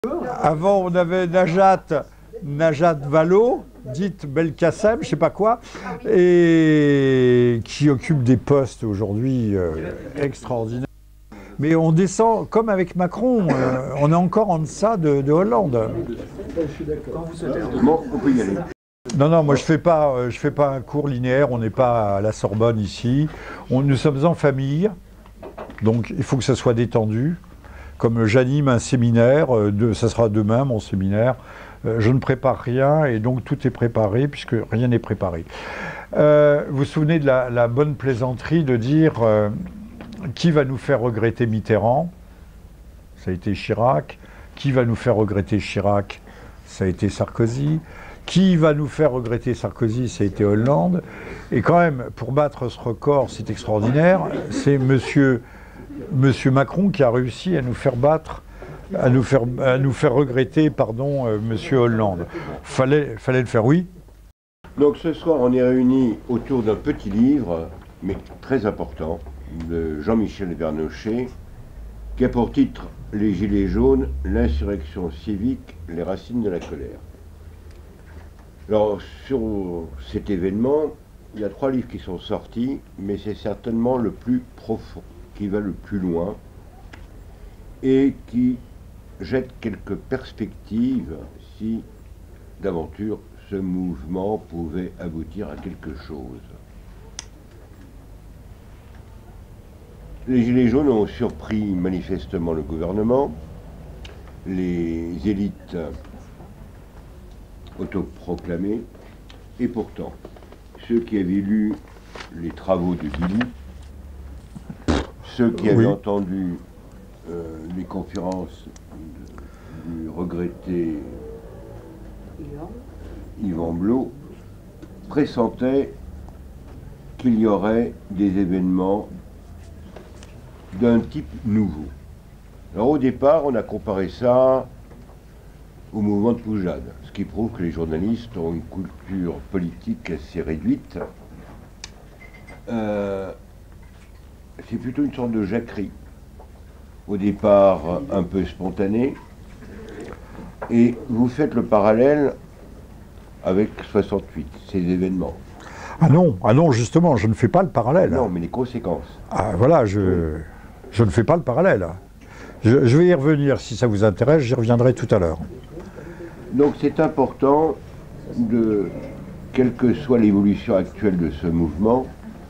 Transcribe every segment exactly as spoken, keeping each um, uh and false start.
Avant, on avait Najat, Najat Vallaud, dite Belkacem, je ne sais pas quoi, et qui occupe des postes aujourd'hui euh, extraordinaires. Mais on descend, comme avec Macron, euh, on est encore en deçà de, de Hollande. Bon, on peut y aller. Non, non, moi je fais pas, je fais pas un cours linéaire, on n'est pas à la Sorbonne ici. On, nous sommes en famille, donc il faut que ça soit détendu. Comme j'anime un séminaire, euh, de, ça sera demain mon séminaire, euh, je ne prépare rien et donc tout est préparé puisque rien n'est préparé. Euh, vous vous souvenez de la, la bonne plaisanterie de dire euh, qui va nous faire regretter Mitterrand? Ça a été Chirac. Qui va nous faire regretter Chirac? Ça a été Sarkozy. Qui va nous faire regretter Sarkozy? Ça a été Hollande. Et quand même, pour battre ce record, c'est extraordinaire, c'est monsieur... Monsieur Macron qui a réussi à nous faire battre, à nous faire, à nous faire regretter, pardon, euh, Monsieur Hollande. Fallait, fallait le faire, oui. Donc ce soir, on est réunis autour d'un petit livre, mais très important, de Jean-Michel Vernochet, qui a pour titre « Les Gilets jaunes, l'insurrection civique, les racines de la colère ». Alors, sur cet événement, il y a trois livres qui sont sortis, mais c'est certainement le plus profond, qui va le plus loin et qui jette quelques perspectives si d'aventure ce mouvement pouvait aboutir à quelque chose. Les Gilets jaunes ont surpris manifestement le gouvernement, les élites autoproclamées, et pourtant, ceux qui avaient lu les travaux de Billy, ceux qui avaient oui. entendu euh, les conférences de, du regretté Yvan Blot pressentaient qu'il y aurait des événements d'un type nouveau. Alors au départ, on a comparé ça au mouvement de Poujade, ce qui prouve que les journalistes ont une culture politique assez réduite. Euh, C'est plutôt une sorte de jacquerie, au départ un peu spontanée, et vous faites le parallèle avec soixante-huit, ces événements. Ah non, ah non, justement, je ne fais pas le parallèle. Non, mais les conséquences. Ah voilà, je, oui. je ne fais pas le parallèle. Je, je vais y revenir, si ça vous intéresse, j'y reviendrai tout à l'heure. Donc c'est important, de, quelle que soit l'évolution actuelle de ce mouvement,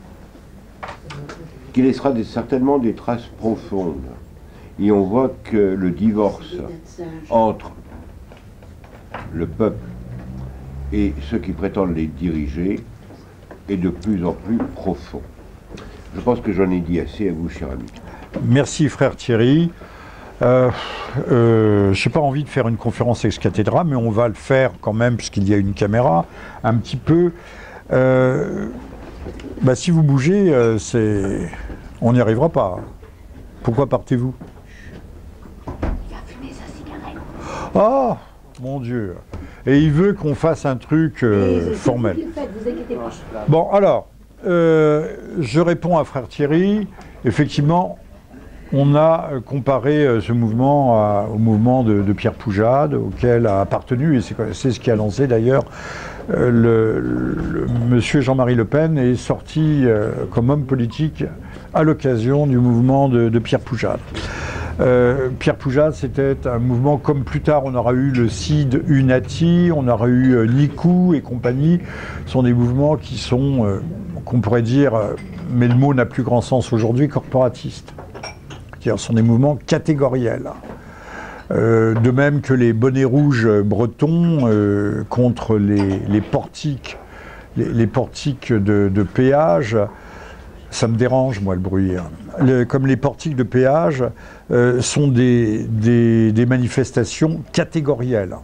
qui laissera des, certainement des traces profondes. Et on voit que le divorce entre le peuple et ceux qui prétendent les diriger est de plus en plus profond. Je pense que j'en ai dit assez à vous, cher ami. Merci, frère Thierry. Euh, euh, je n'ai pas envie de faire une conférence ex cathedra, mais on va le faire quand même, puisqu'il y a une caméra, un petit peu. Euh, Bah, si vous bougez, euh, c'est... on n'y arrivera pas. Pourquoi partez-vous? Il a fumé sa cigarette. Ah, mon Dieu. Et il veut qu'on fasse un truc euh, formel. Vous faites, vous inquiétez pas. Bon, alors, euh, je réponds à frère Thierry. Effectivement, on a comparé euh, ce mouvement à, au mouvement de, de Pierre Poujade, auquel a appartenu, et c'est ce qui a lancé d'ailleurs Euh, le, le, monsieur Jean-Marie Le Pen est sorti euh, comme homme politique à l'occasion du mouvement de, de Pierre Poujade. Euh, Pierre Poujade, c'était un mouvement comme plus tard on aura eu le C I D Unati, on aura eu euh, Nicou et compagnie. Ce sont des mouvements qui sont, euh, qu'on pourrait dire, euh, mais le mot n'a plus grand sens aujourd'hui, corporatistes. C'est-à-dire, ce sont des mouvements catégoriels. Euh, de même que les bonnets rouges bretons euh, contre les, les portiques, les, les portiques de, de péage, ça me dérange moi le bruit. Le, comme les portiques de péage euh, sont des, des, des manifestations catégorielles.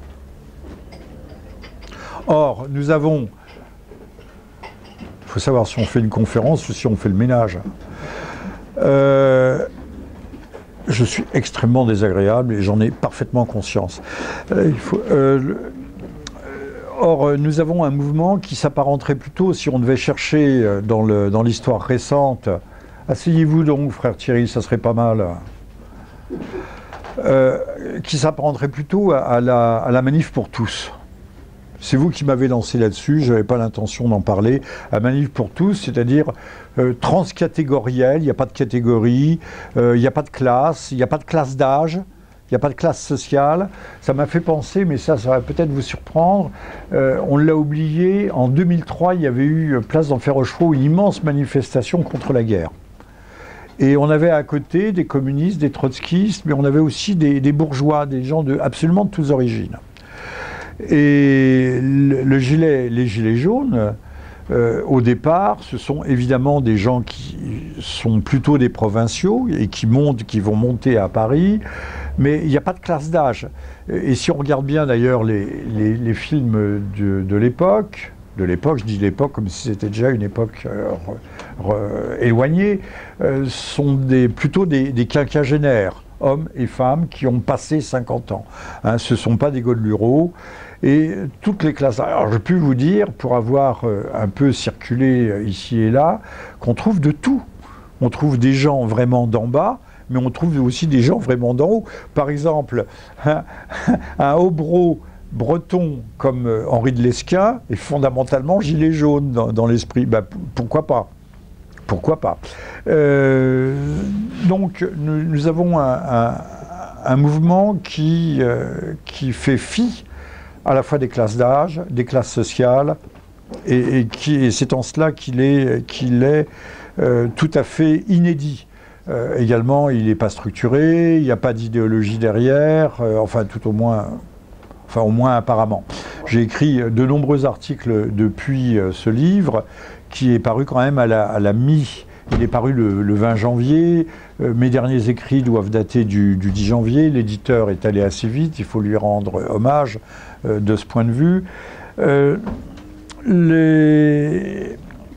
Or, nous avons, il faut savoir si on fait une conférence ou si on fait le ménage. Euh, Je suis extrêmement désagréable et j'en ai parfaitement conscience. Euh, il faut, euh, le, or, nous avons un mouvement qui s'apparenterait plutôt, si on devait chercher dans le, dans l'histoire récente, asseyez-vous donc, frère Thierry, ça serait pas mal. euh, qui s'apparenterait plutôt à, à, la, à la manif pour tous. C'est vous qui m'avez lancé là-dessus, je n'avais pas l'intention d'en parler. La manif pour tous, c'est-à-dire euh, transcatégoriel, il n'y a pas de catégorie, euh, il n'y a pas de classe, il n'y a pas de classe d'âge, il n'y a pas de classe sociale. Ça m'a fait penser, mais ça, ça va peut-être vous surprendre, euh, on l'a oublié, en deux mille trois, il y avait eu, place d'Enfer Rochereau, une immense manifestation contre la guerre. Et on avait à côté des communistes, des trotskistes, mais on avait aussi des, des bourgeois, des gens de absolument de toutes origines. Et le, le gilet, les gilets jaunes, euh, au départ, ce sont évidemment des gens qui sont plutôt des provinciaux et qui montent, qui vont monter à Paris, mais il n'y a pas de classe d'âge. Et si on regarde bien d'ailleurs les, les, les films de, de l'époque, de l'époque, je dis l'époque comme si c'était déjà une époque euh, re, re, éloignée, euh, sont des, plutôt des, des quinquagénaires, hommes et femmes qui ont passé cinquante ans. Hein, ce ne sont pas des godelureaux. Et toutes les classes. Alors, je peux vous dire, pour avoir euh, un peu circulé euh, ici et là, qu'on trouve de tout. On trouve des gens vraiment d'en bas, mais on trouve aussi des gens vraiment d'en haut. Par exemple, un, un hobro breton comme euh, Henri de Lesquen est fondamentalement gilet jaune dans, dans l'esprit. Ben, pourquoi pas? Pourquoi pas? euh, Donc, nous, nous avons un, un, un mouvement qui, euh, qui fait fi à la fois des classes d'âge, des classes sociales, et, et, qui, et c'est en cela qu'il est, qu'il est euh, tout à fait inédit. Euh, également, il n'est pas structuré, il n'y a pas d'idéologie derrière, euh, enfin tout au moins, enfin au moins apparemment. J'ai écrit de nombreux articles depuis euh, ce livre, qui est paru quand même à la, à la mi. Il est paru le, le vingt janvier, euh, mes derniers écrits doivent dater du, du dix janvier, l'éditeur est allé assez vite, il faut lui rendre hommage euh, de ce point de vue. Euh, les,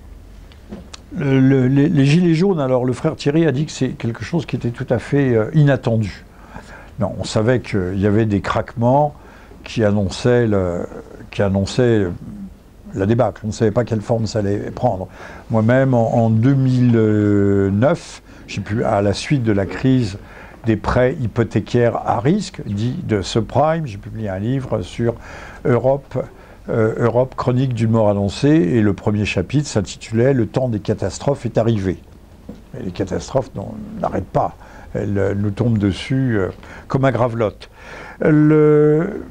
le, les, les gilets jaunes, alors le frère Thierry a dit que c'est quelque chose qui était tout à fait euh, inattendu. Non, on savait qu'il y avait des craquements qui annonçaient, le, qui annonçaient la débâcle. On ne savait pas quelle forme ça allait prendre. Moi-même, en, en deux mille neuf, j'ai pu, à la suite de la crise des prêts hypothécaires à risque, dit de subprime, j'ai publié un livre sur Europe, euh, Europe, chronique d'une mort annoncée, et le premier chapitre s'intitulait « Le temps des catastrophes est arrivé ». Et les catastrophes n'arrêtent pas. Elles euh, nous tombent dessus euh, comme un gravelotte. Le...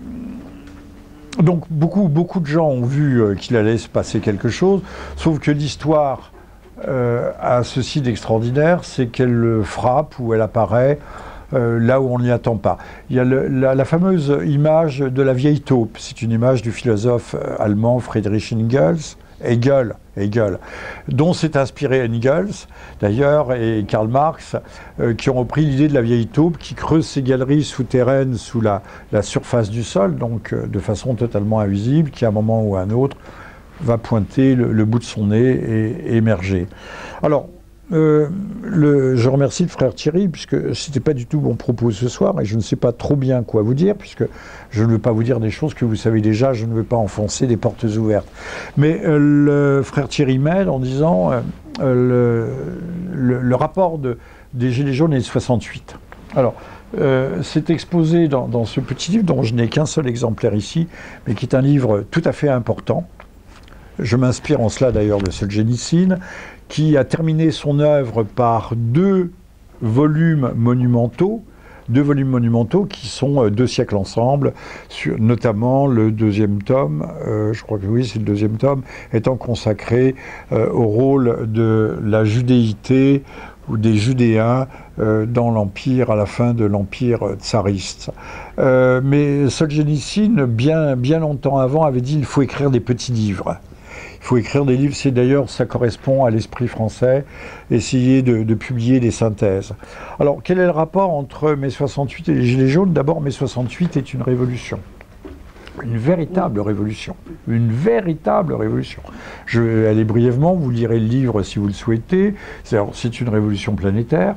Donc beaucoup, beaucoup de gens ont vu euh, qu'il allait se passer quelque chose, sauf que l'histoire euh, a ceci d'extraordinaire, c'est qu'elle frappe ou elle apparaît euh, là où on n'y attend pas. Il y a le, la, la fameuse image de la vieille taupe, c'est une image du philosophe allemand Friedrich Engels, Hegel, Hegel, dont s'est inspiré Engels, d'ailleurs, et Karl Marx, euh, qui ont repris l'idée de la vieille taupe qui creuse ses galeries souterraines sous la, la surface du sol, donc euh, de façon totalement invisible, qui à un moment ou à un autre va pointer le, le bout de son nez et, et émerger. Alors, euh, le, je remercie le frère Thierry, puisque c'était pas du tout mon propos ce soir, et je ne sais pas trop bien quoi vous dire, puisque je ne veux pas vous dire des choses que vous savez déjà, je ne veux pas enfoncer des portes ouvertes. Mais euh, le frère Thierry m'aide en disant euh, le, le, le rapport de, des Gilets jaunes est de soixante-huit. Alors, euh, c'est exposé dans, dans ce petit livre, dont je n'ai qu'un seul exemplaire ici, mais qui est un livre tout à fait important. Je m'inspire en cela d'ailleurs de Solzhenitsyn, qui a terminé son œuvre par deux volumes monumentaux, deux volumes monumentaux qui sont euh, deux siècles ensemble, sur, notamment le deuxième tome, euh, je crois que oui, c'est le deuxième tome, étant consacré euh, au rôle de la judéité ou des Judéens euh, dans l'Empire, à la fin de l'Empire tsariste. Euh, mais Solzhenitsyn, bien, bien longtemps avant, avait dit qu'il faut écrire des petits livres. Il faut écrire des livres, c'est d'ailleurs, ça correspond à l'esprit français, essayer de, de publier des synthèses. Alors, quel est le rapport entre mai soixante-huit et les Gilets jaunes? D'abord, mai soixante-huit est une révolution. Une véritable révolution. Une véritable révolution. Je vais aller brièvement, vous lirez le livre si vous le souhaitez. C'est une révolution planétaire,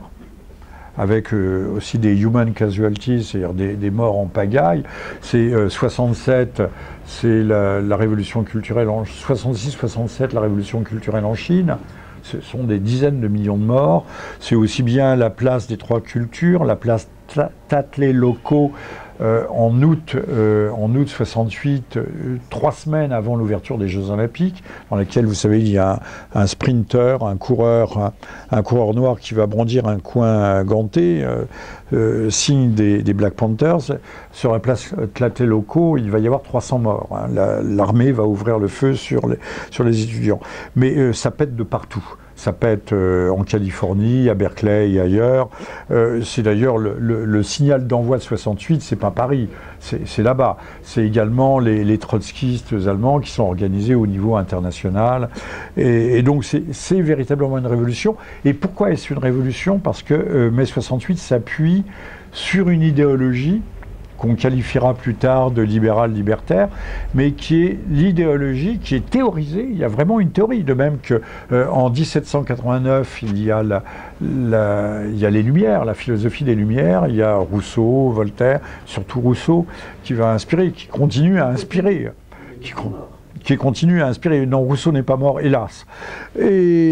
avec euh, aussi des human casualties, c'est-à-dire des, des morts en pagaille. C'est euh, soixante-sept, c'est la, la révolution culturelle en soixante-six soixante-sept, la révolution culturelle en Chine. Ce sont des dizaines de millions de morts. C'est aussi bien la place des Trois Cultures, la place Tlatelolco euh, en août, euh, en août soixante-huit, euh, trois semaines avant l'ouverture des Jeux Olympiques, dans lesquels, vous savez, il y a un, un sprinter, un coureur, un, un coureur noir qui va brandir un coin ganté, euh, euh, signe des, des Black Panthers. Sur la place Tlatelolco, il va y avoir trois cents morts. Hein. La, l'armée va ouvrir le feu sur les, sur les étudiants. Mais euh, ça pète de partout. Ça pète euh, en Californie, à Berkeley et ailleurs. Euh, c'est d'ailleurs le, le, le signal d'envoi de soixante-huit, c'est pas Paris, c'est là-bas. C'est également les, les trotskistes allemands qui sont organisés au niveau international. Et, et donc c'est véritablement une révolution. Et pourquoi est-ce une révolution? Parce que euh, mai soixante-huit s'appuie sur une idéologie qu'on qualifiera plus tard de libéral-libertaire, mais qui est l'idéologie qui est théorisée. Il y a vraiment une théorie, de même que euh, en mille sept cent quatre-vingt-neuf, il y a la, la, il y a les Lumières, la philosophie des Lumières, il y a Rousseau, Voltaire, surtout Rousseau, qui va inspirer, qui continue à inspirer, qui, qui continue à inspirer. Non, Rousseau n'est pas mort, hélas. Et,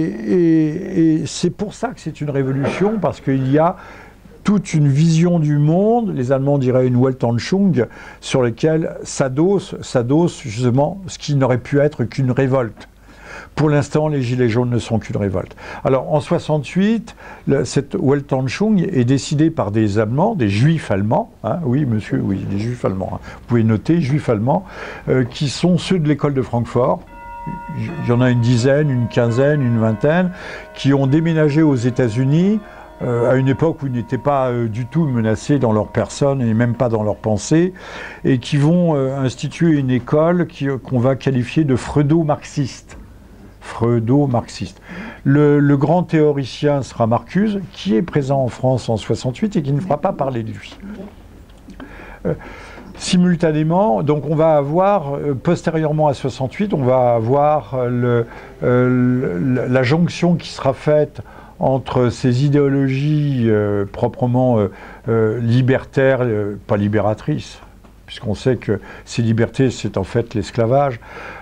et, et c'est pour ça que c'est une révolution, parce qu'il y a toute une vision du monde, les Allemands diraient une Weltanschauung, sur laquelle s'adosse, s'adosse justement ce qui n'aurait pu être qu'une révolte. Pour l'instant, les Gilets jaunes ne sont qu'une révolte. Alors, en soixante-huit, le, cette Weltanschauung est décidée par des Allemands, des Juifs allemands, hein, oui, monsieur, oui, des Juifs allemands, hein, vous pouvez noter, Juifs allemands, euh, qui sont ceux de l'école de Francfort. Il y en a une dizaine, une quinzaine, une vingtaine, qui ont déménagé aux États-Unis, Euh, à une époque où ils n'étaient pas euh, du tout menacés dans leur personne et même pas dans leur pensée, et qui vont euh, instituer une école euh, qu'on va qualifier de freudo-marxiste. Freudo-marxiste. Le, le grand théoricien sera Marcuse, qui est présent en France en soixante-huit et qui ne fera pas parler de lui. Euh, Simultanément, donc on va avoir, euh, postérieurement à soixante-huit, on va avoir euh, le, euh, le, la jonction qui sera faite entre ces idéologies euh, proprement euh, euh, libertaires, euh, pas libératrices, puisqu'on sait que ces libertés, c'est en fait l'esclavage,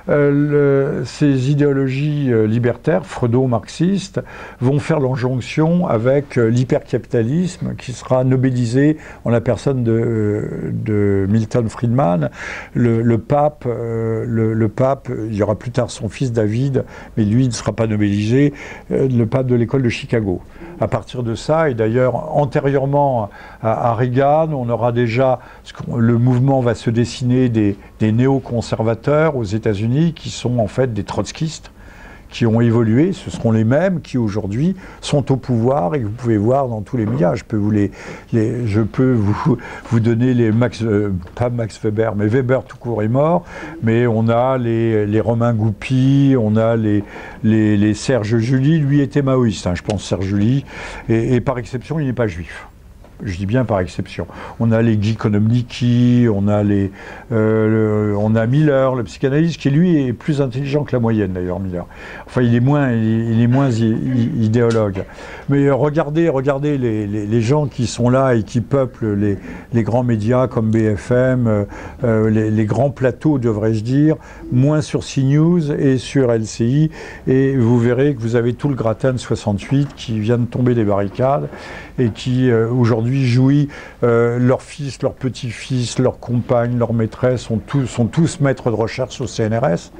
euh, ces idéologies euh, libertaires, freudo-marxistes, vont faire l'injonction avec euh, l'hypercapitalisme qui sera nobélisé en la personne de, euh, de Milton Friedman, le, le pape, euh, le, le pape, il y aura plus tard son fils David, mais lui ne sera pas nobélisé, euh, le pape de l'école de Chicago. À partir de ça, et d'ailleurs antérieurement à, à Reagan, on aura déjà, le mouvement va se dessiner des, des néoconservateurs aux États-Unis qui sont en fait des trotskistes, qui ont évolué, ce seront les mêmes qui aujourd'hui sont au pouvoir et que vous pouvez voir dans tous les médias. Je peux vous les, les je peux vous, vous donner les Max, euh, pas Max Weber, mais Weber tout court est mort, mais on a les, les Romain Goupy, on a les, les, les Serge July, lui était maoïste, hein, je pense Serge July, et, et par exception il n'est pas juif. Je dis bien par exception. On a les Guy Konomnicki, on a les, euh, le, on a Miller, le psychanalyste, qui lui est plus intelligent que la moyenne d'ailleurs, Miller. Enfin, il est moins, il, il est moins idéologue. Mais regardez, regardez les, les, les gens qui sont là et qui peuplent les, les grands médias comme B F M, euh, les, les grands plateaux, devrais-je dire, moins sur CNews et sur L C I, et vous verrez que vous avez tout le gratin de soixante-huit qui vient de tomber des barricades et qui euh, aujourd'hui jouit, euh, leurs fils, leurs petits-fils, leurs compagnes, leurs maîtresses sont tous, sont tous maîtres de recherche au C N R S.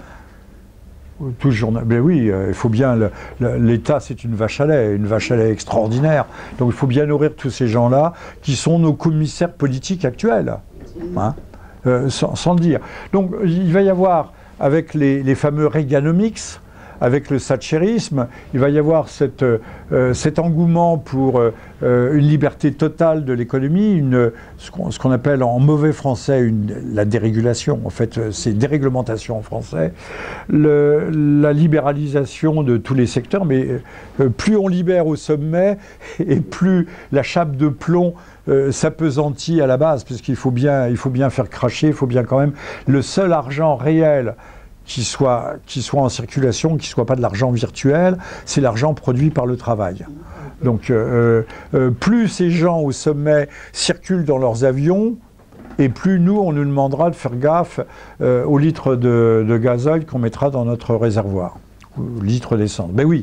Tous journal... Ben oui, il euh, faut bien. L'État, c'est une vache à lait, une vache à lait extraordinaire. Donc il faut bien nourrir tous ces gens-là qui sont nos commissaires politiques actuels, hein, euh, sans, sans le dire. Donc il va y avoir, avec les, les fameux Reaganomics, avec le thatcherisme, il va y avoir cette, euh, cet engouement pour euh, une liberté totale de l'économie, une, ce qu'on ce qu'on appelle en mauvais français une, la dérégulation, en fait c'est déréglementation en français, le, la libéralisation de tous les secteurs, mais euh, plus on libère au sommet et plus la chape de plomb euh, s'appesantit à la base, puisqu'il faut bien, il faut bien faire cracher, il faut bien quand même, le seul argent réel qui soit, qui soit en circulation, qui ne soit pas de l'argent virtuel, c'est l'argent produit par le travail. Donc euh, euh, plus ces gens au sommet circulent dans leurs avions, et plus nous, on nous demandera de faire gaffe euh, aux litres de, de gazole qu'on mettra dans notre réservoir, aux litres d'essence. Ben oui,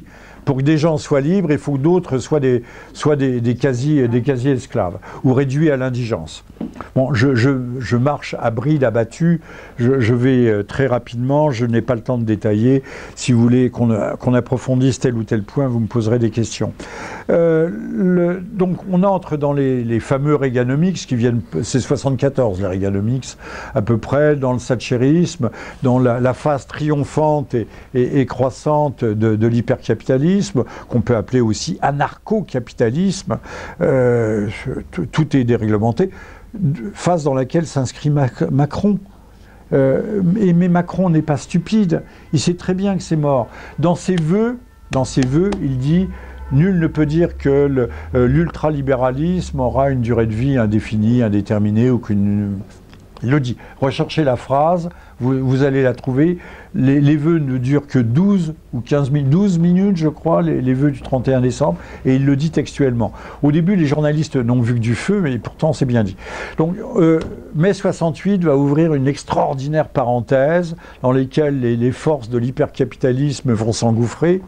Pour que des gens soient libres, il faut que d'autres soient des, soient des, des quasi, des quasi-esclaves, ou réduits à l'indigence. Bon, je, je, je marche à bride abattue, je, je vais très rapidement, je n'ai pas le temps de détailler. Si vous voulez qu'on qu'on approfondisse tel ou tel point, vous me poserez des questions. Euh, le, donc on entre dans les, les fameux Reaganomics qui viennent, c'est soixante-quatorze les Reaganomics à peu près, dans le thatcherisme, dans la, la phase triomphante et, et, et croissante de, de l'hypercapitalisme, qu'on peut appeler aussi anarcho-capitalisme, euh, tout est déréglementé, phase dans laquelle s'inscrit Mac Macron. Euh, et, mais Macron n'est pas stupide, il sait très bien que c'est mort. Dans ses vœux, dans ses vœux, il dit « Nul ne peut dire que l'ultralibéralisme aura une durée de vie indéfinie, indéterminée, ou qu'une... » Il le dit. Recherchez la phrase, vous, vous allez la trouver. Les, les vœux ne durent que douze ou quinze minutes, douze minutes, je crois, les, les vœux du trente et un décembre, et il le dit textuellement. Au début, les journalistes n'ont vu que du feu, mais pourtant c'est bien dit. Donc, euh, mai soixante-huit va ouvrir une extraordinaire parenthèse dans laquelle les, les forces de l'hypercapitalisme vont s'engouffrer,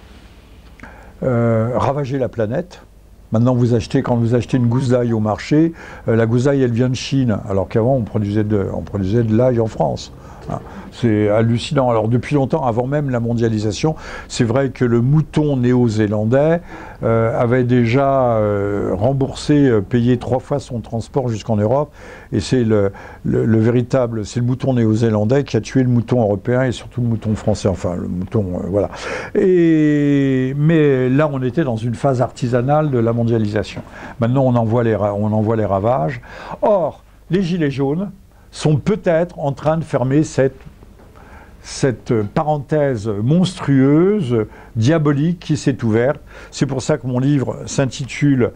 euh, ravager la planète. Maintenant, vous achetez, quand vous achetez une gousse d'ail au marché, euh, la gousse d'ail, elle vient de Chine, alors qu'avant, on produisait de, on produisait de l'ail en France. Hein. C'est hallucinant. Alors, depuis longtemps, avant même la mondialisation, c'est vrai que le mouton néo-zélandais euh, avait déjà euh, remboursé, euh, payé trois fois son transport jusqu'en Europe, et c'est le, le, le véritable, c'est le mouton néo-zélandais qui a tué le mouton européen et surtout le mouton français, enfin, le mouton, euh, voilà. Et, mais là, on était dans une phase artisanale de la mondialisation. Maintenant, on en voit les, on en voit les ravages. Or, les Gilets jaunes sont peut-être en train de fermer cette, cette parenthèse monstrueuse, diabolique qui s'est ouverte. C'est pour ça que mon livre s'intitule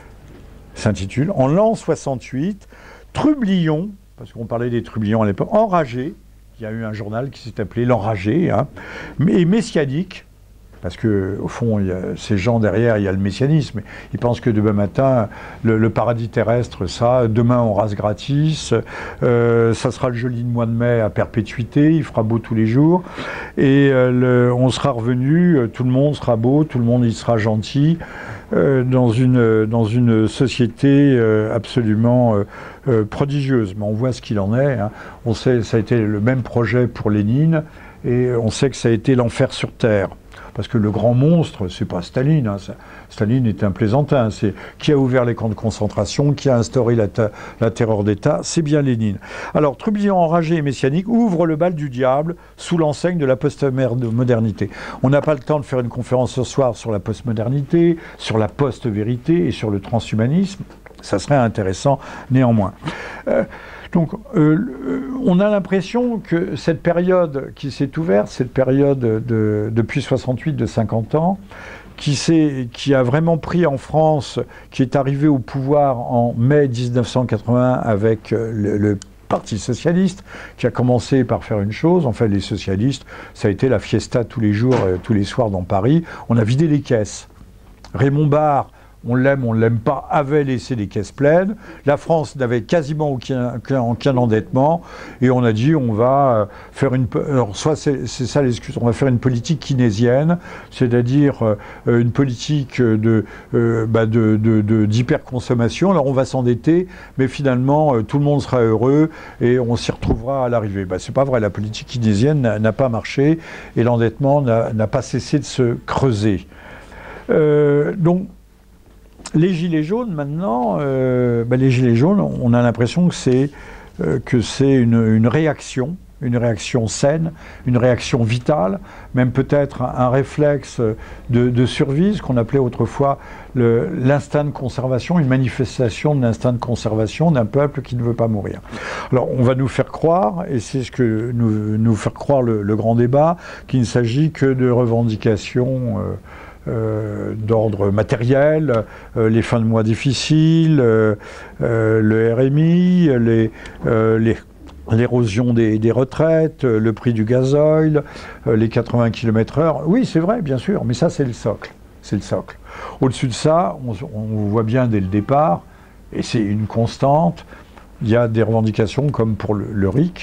s'intitule En l'an soixante-huit, Trublion, parce qu'on parlait des trublions à l'époque, enragé. Il y a eu un journal qui s'est appelé L'Enragé, hein, et messianique. Parce qu'au fond, il y a ces gens derrière, il y a le messianisme. Ils pensent que demain matin, le, le paradis terrestre, ça, demain on rase gratis, euh, ça sera le joli mois de mai à perpétuité, il fera beau tous les jours, et euh, le, on sera revenu, tout le monde sera beau, tout le monde y sera gentil, euh, dans, une, dans une société euh, absolument euh, euh, prodigieuse. Mais on voit ce qu'il en est. Hein. On sait, ça a été le même projet pour Lénine, et on sait que ça a été l'enfer sur Terre. Parce que le grand monstre, c'est pas Staline. Hein. Staline est un plaisantin. C'est qui a ouvert les camps de concentration, qui a instauré la, la terreur d'État, c'est bien Lénine. Alors, Trublion enragé et messianique ouvre le bal du diable sous l'enseigne de la post-modernité. On n'a pas le temps de faire une conférence ce soir sur la post-modernité, sur la post-vérité et sur le transhumanisme. Ça serait intéressant néanmoins. Euh, Donc, euh, on a l'impression que cette période qui s'est ouverte, cette période de, depuis soixante-huit, de cinquante ans, qui, qui a vraiment pris en France, qui est arrivé au pouvoir en mai mille neuf cent quatre-vingt-un avec le, le Parti socialiste, qui a commencé par faire une chose, en fait les socialistes, ça a été la fiesta tous les jours, euh, tous les soirs dans Paris, on a vidé les caisses. Raymond Barre, on l'aime, on ne l'aime pas, avait laissé les caisses pleines. La France n'avait quasiment aucun, aucun, aucun endettement. Et on a dit, on va faire une... Alors, soit c'est ça l'excuse, on va faire une politique keynésienne, c'est-à-dire euh, une politique de, euh, bah de, de, de, d'hyperconsommation. Alors, on va s'endetter, mais finalement, euh, tout le monde sera heureux et on s'y retrouvera à l'arrivée. Bah, c'est pas vrai, la politique keynésienne n'a pas marché et l'endettement n'a pas cessé de se creuser. Euh, donc, les Gilets jaunes, maintenant, euh, ben les Gilets jaunes, on a l'impression que c'est euh, que c'est une, une réaction, une réaction saine, une réaction vitale, même peut-être un, un réflexe de, de survie, ce qu'on appelait autrefois l'instinct de conservation, une manifestation de l'instinct de conservation d'un peuple qui ne veut pas mourir. Alors, on va nous faire croire, et c'est ce que nous, nous faire croire le, le grand débat, qu'il ne s'agit que de revendications euh, Euh, d'ordre matériel, euh, les fins de mois difficiles, euh, euh, le R M I, les, euh, les, l'érosion des, des retraites, euh, le prix du gasoil, euh, les quatre-vingts kilomètres heure. Oui, c'est vrai, bien sûr, mais ça, c'est le socle. C'est le socle. Au-dessus de ça, on, on voit bien dès le départ, et c'est une constante, il y a des revendications comme pour le, le R I C,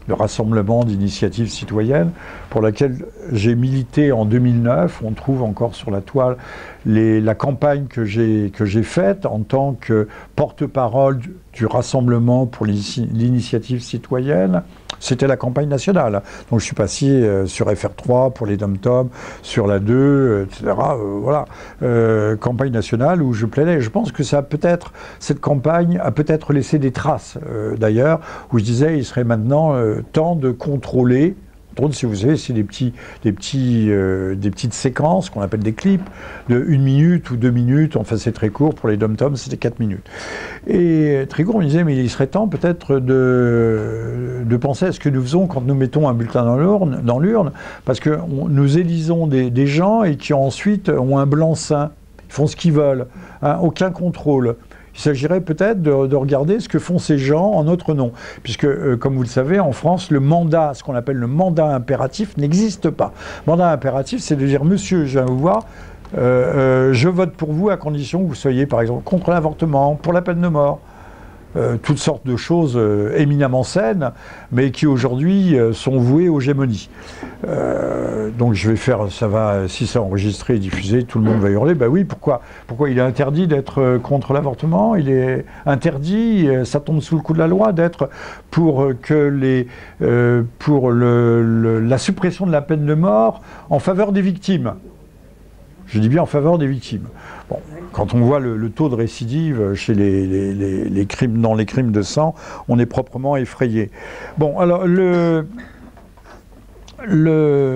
le Rassemblement d'initiatives citoyennes, pour laquelle j'ai milité en deux mille neuf. On trouve encore sur la toile les, la campagne que j'ai que j'ai faite en tant que porte-parole du, du Rassemblement pour l'initiative citoyenne. C'était la campagne nationale. Donc je suis passé euh, sur F R trois pour les dom-tom, sur la deux, euh, et cetera. Euh, voilà, euh, campagne nationale où je plaidais. Je pense que ça a peut-être, cette campagne a peut-être laissé des traces euh, d'ailleurs, où je disais il serait maintenant euh, temps de contrôler. Si vous savez, c'est des, petits, des, petits, euh, des petites séquences qu'on appelle des clips de une minute ou deux minutes. Enfin, c'est très court. Pour les dom-tom, c'était quatre minutes. Et très court, on me disait, mais il serait temps peut-être de, de penser à ce que nous faisons quand nous mettons un bulletin dans l'urne, dans l'urne parce que on, nous élisons des, des gens et qui ensuite ont un blanc-seing. Ils font ce qu'ils veulent. Hein, aucun contrôle. Il s'agirait peut-être de, de regarder ce que font ces gens en notre nom. Puisque, euh, comme vous le savez, en France, le mandat, ce qu'on appelle le mandat impératif, n'existe pas. Mandat impératif, c'est de dire, monsieur, je viens vous voir, euh, euh, je vote pour vous à condition que vous soyez, par exemple, contre l'avortement, pour la peine de mort. Euh, toutes sortes de choses euh, éminemment saines, mais qui aujourd'hui euh, sont vouées aux gémonies. Euh, donc je vais faire, ça va, si c'est enregistré et diffusé, tout le monde va hurler. Ben oui, pourquoi, pourquoi il est interdit d'être euh, contre l'avortement? Il est interdit, euh, ça tombe sous le coup de la loi, d'être pour euh, que les, euh, pour le, le, la suppression de la peine de mort en faveur des victimes. Je dis bien en faveur des victimes. Bon, quand on voit le, le taux de récidive chez les, les, les, les crimes, dans les crimes de sang, on est proprement effrayé. Bon, alors le, le,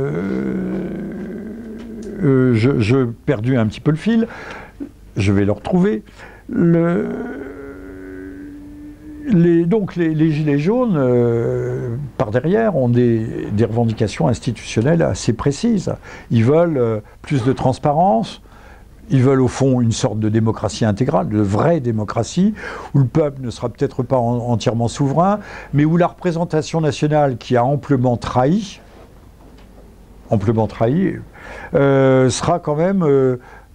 euh, je, je perdu un petit peu le fil. Je vais le retrouver. Le, Les, donc les, les gilets jaunes, euh, par derrière, ont des, des revendications institutionnelles assez précises. Ils veulent euh, plus de transparence, ils veulent au fond une sorte de démocratie intégrale, de vraie démocratie, où le peuple ne sera peut-être pas en, entièrement souverain, mais où la représentation nationale qui a amplement trahi, amplement trahi, euh, sera quand même... Euh,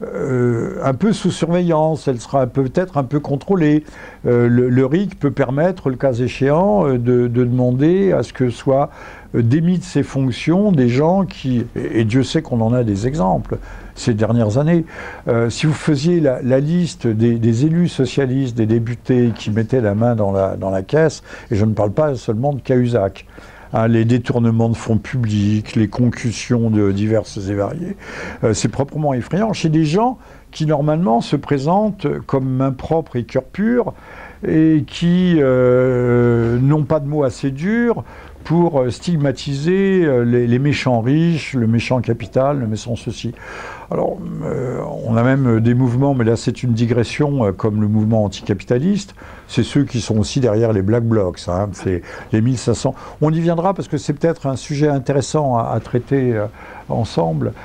Euh, un peu sous surveillance, elle sera peut-être un peu contrôlée. Euh, le, le R I C peut permettre, le cas échéant, de, de demander à ce que soient démis de ses fonctions des gens qui, et, et Dieu sait qu'on en a des exemples ces dernières années, euh, si vous faisiez la, la liste des, des élus socialistes, des députés qui mettaient la main dans la, dans la caisse, et je ne parle pas seulement de Cahuzac, Hein, les détournements de fonds publics, les concussions de diverses et variées. Euh, c'est proprement effrayant chez des gens qui normalement se présentent comme main propre et cœur pur et qui euh, n'ont pas de mots assez durs pour stigmatiser les, les méchants riches, le méchant capital, le méchant ceci. Alors, euh, on a même des mouvements, mais là c'est une digression, euh, comme le mouvement anticapitaliste. C'est ceux qui sont aussi derrière les Black Blocs, hein, c'est les mille cinq cents. On y viendra parce que c'est peut-être un sujet intéressant à, à traiter euh, ensemble.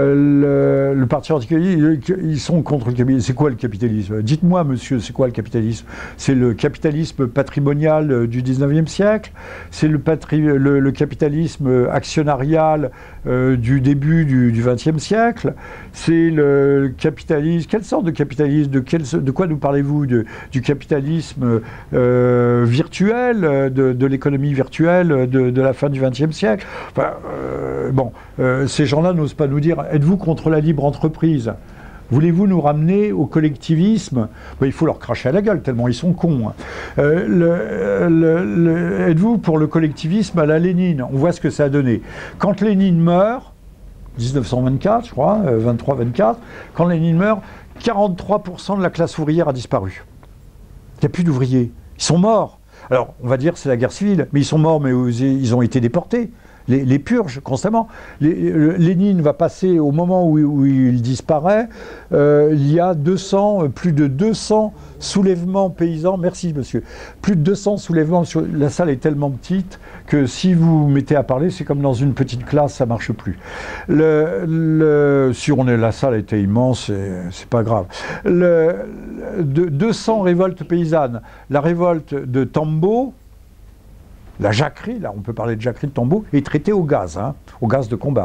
Euh, le, le parti anticapitaliste, ils sont contre le capitalisme. C'est quoi le capitalisme? Dites-moi, monsieur, c'est quoi le capitalisme? C'est le capitalisme patrimonial du dix-neuvième siècle? C'est le, le, le capitalisme actionnarial euh, du début du, du vingtième siècle? C'est le capitalisme... Quelle sorte de capitalisme? De, quel, de quoi nous parlez-vous? de, Du capitalisme euh, virtuel, de, de l'économie virtuelle de, de la fin du vingtième siècle? Enfin, euh, bon, euh, ces gens-là n'osent pas nous dire « Êtes-vous contre la libre entreprise ?» Voulez-vous nous ramener au collectivisme? Ben, il faut leur cracher à la gueule, tellement ils sont cons. Euh, le, le, le, êtes-vous pour le collectivisme à la Lénine? On voit ce que ça a donné. Quand Lénine meurt, dix-neuf cent vingt-quatre, je crois, euh, vingt-trois vingt-quatre, quand Lénine meurt, quarante-trois pour cent de la classe ouvrière a disparu. Il n'y a plus d'ouvriers. Ils sont morts. Alors, on va dire que c'est la guerre civile, mais ils sont morts, mais ils ont été déportés. Les, les purges, constamment. Les, Lénine va passer, au moment où, où il disparaît, euh, il y a deux cents, plus de deux cents soulèvements paysans. Merci, monsieur. Plus de deux cents soulèvements. Sur, la salle est tellement petite que si vous mettez à parler, c'est comme dans une petite classe, ça ne marche plus. Le, le, si on est, la salle était immense, c'est pas grave. Le, de, deux cents révoltes paysannes. La révolte de Tambo, la jacquerie, là on peut parler de jacquerie de Tambo, est traitée au gaz, hein, au gaz de combat.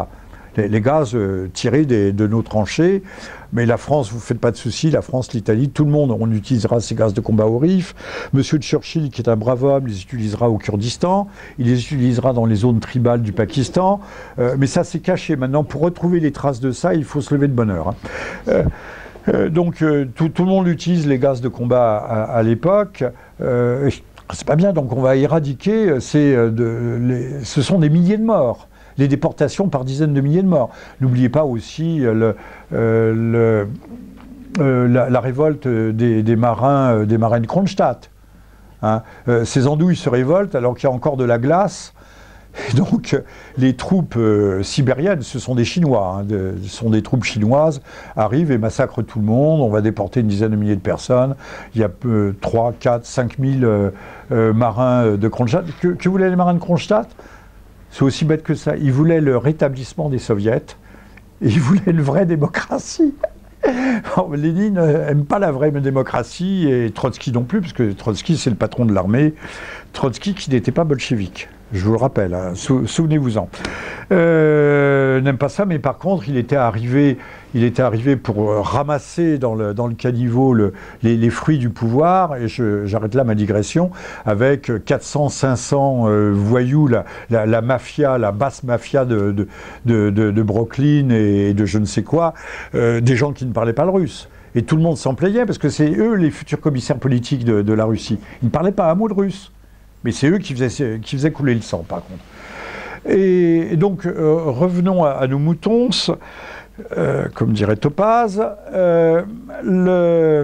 les, les gaz euh, tirés des, de nos tranchées. Mais la France, vous ne faites pas de soucis, la France, l'Italie, tout le monde, on utilisera ces gaz de combat au Rif. Monsieur Churchill, qui est un brave homme, les utilisera au Kurdistan, il les utilisera dans les zones tribales du Pakistan. Euh, mais ça, c'est caché. Maintenant, pour retrouver les traces de ça, il faut se lever de bonne heure. Hein. Euh, euh, donc, euh, tout, tout le monde utilise les gaz de combat à, à l'époque. Euh, c'est pas bien, donc on va éradiquer. C'est, euh, de, les, ce sont des milliers de morts. Les déportations par dizaines de milliers de morts. N'oubliez pas aussi euh, le, euh, le, euh, la, la révolte des, des marins, euh, des marins de Kronstadt. Hein. Euh, ces andouilles se révoltent alors qu'il y a encore de la glace. Et donc, les troupes euh, sibériennes, ce sont des Chinois, hein, de, ce sont des troupes chinoises, arrivent et massacrent tout le monde. On va déporter une dizaine de milliers de personnes. Il y a euh, trois, quatre, cinq mille euh, euh, marins de Kronstadt. Que, que voulaient les marins de Kronstadt ? C'est aussi bête que ça. Ils voulaient le rétablissement des soviets et ils voulaient une vraie démocratie. Alors, Lénine n'aime pas la vraie démocratie et Trotsky non plus, parce que Trotsky c'est le patron de l'armée. Trotsky qui n'était pas bolchevique, je vous le rappelle, hein, sou souvenez-vous-en. Euh, n'aime pas ça, mais par contre il était arrivé, il était arrivé pour ramasser dans le, dans le caniveau le, les, les fruits du pouvoir, et j'arrête là ma digression, avec quatre cents, cinq cents euh, voyous, la, la, la mafia, la basse mafia de, de, de, de, de Brooklyn et de je ne sais quoi, euh, des gens qui ne parlaient pas le russe. Et tout le monde s'en plaignait, parce que c'est eux les futurs commissaires politiques de, de la Russie. Ils ne parlaient pas un mot de russe. Mais c'est eux qui faisaient, qui faisaient couler le sang, par contre. Et, et donc, euh, revenons à, à nos moutons, euh, comme dirait Topaz. Euh, le,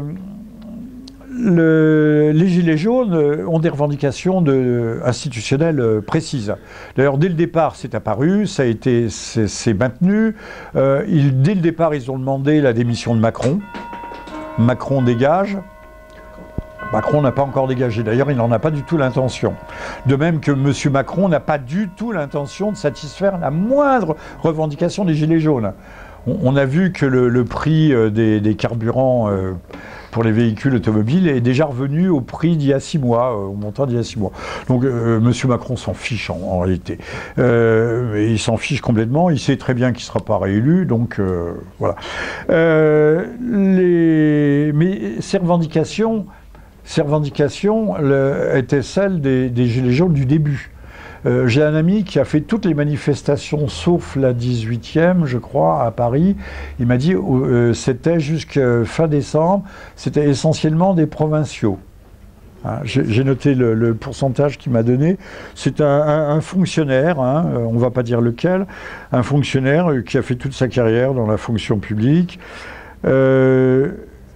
le, les Gilets jaunes ont des revendications de, institutionnelles euh, précises. D'ailleurs, dès le départ, c'est apparu, ça a été, c'est maintenu. Euh, ils, dès le départ, ils ont demandé la démission de Macron. Macron dégage. Macron n'a pas encore dégagé. D'ailleurs, il n'en a pas du tout l'intention. De même que M. Macron n'a pas du tout l'intention de satisfaire la moindre revendication des Gilets jaunes. On, on a vu que le, le prix des, des carburants euh, pour les véhicules automobiles est déjà revenu au prix d'il y a six mois, euh, au montant d'il y a six mois. Donc euh, M. Macron s'en fiche en, en réalité. Euh, il s'en fiche complètement. Il sait très bien qu'il ne sera pas réélu. Donc euh, voilà. Euh, les... Mais ces revendications... Ces revendications le, étaient celles des, des Gilets jaunes du début. Euh, J'ai un ami qui a fait toutes les manifestations, sauf la dix-huitième, je crois, à Paris. Il m'a dit euh, c'était jusqu'à fin décembre, c'était essentiellement des provinciaux. Hein, j'ai noté le, le pourcentage qu'il m'a donné. C'est un, un, un fonctionnaire, hein, on ne va pas dire lequel, un fonctionnaire qui a fait toute sa carrière dans la fonction publique. Euh,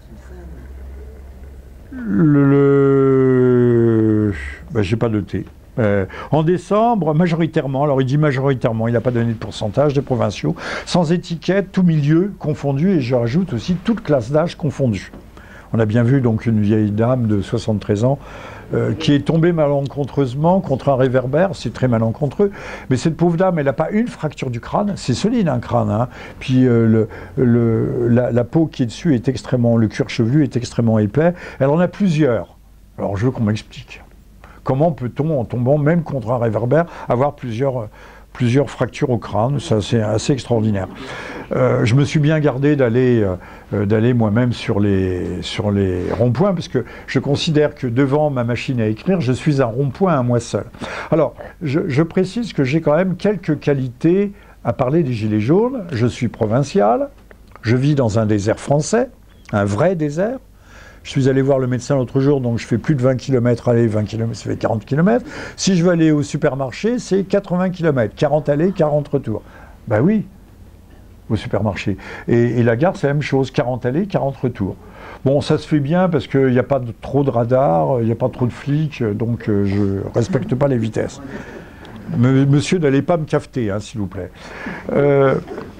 Le, le... Ben, j'ai pas noté. Euh, en décembre, majoritairement, alors il dit majoritairement, il n'a pas donné de pourcentage des provinciaux, sans étiquette, tout milieu confondu, et je rajoute aussi toute classe d'âge confondue. On a bien vu donc une vieille dame de soixante-treize ans euh, qui est tombée malencontreusement contre un réverbère, c'est très malencontreux, mais cette pauvre dame, elle n'a pas une fracture du crâne, c'est solide un crâne, hein. Puis euh, le, le, la, la peau qui est dessus est extrêmement, le cuir chevelu est extrêmement épais, elle en a plusieurs. Alors je veux qu'on m'explique. Comment peut-on, en tombant même contre un réverbère, avoir plusieurs... plusieurs fractures au crâne, ça c'est assez extraordinaire. Euh, je me suis bien gardé d'aller euh, d'aller moi-même sur les, sur les ronds-points, parce que je considère que devant ma machine à écrire, je suis un rond-point à moi seul. Alors, je, je précise que j'ai quand même quelques qualités à parler des Gilets jaunes. Je suis provincial, je vis dans un désert français, un vrai désert. Je suis allé voir le médecin l'autre jour, donc je fais plus de vingt kilomètres aller, vingt kilomètres, ça fait quarante kilomètres. Si je veux aller au supermarché, c'est quatre-vingts kilomètres, quarante aller, quarante retour. Ben oui, au supermarché. Et, et la gare, c'est la même chose, quarante aller, quarante retours. Bon, ça se fait bien parce qu'il n'y a pas de, trop de radars, il n'y a pas trop de flics, donc euh, je ne respecte pas les vitesses. Monsieur, n'allez pas me cafeter, hein, s'il vous plaît. Euh,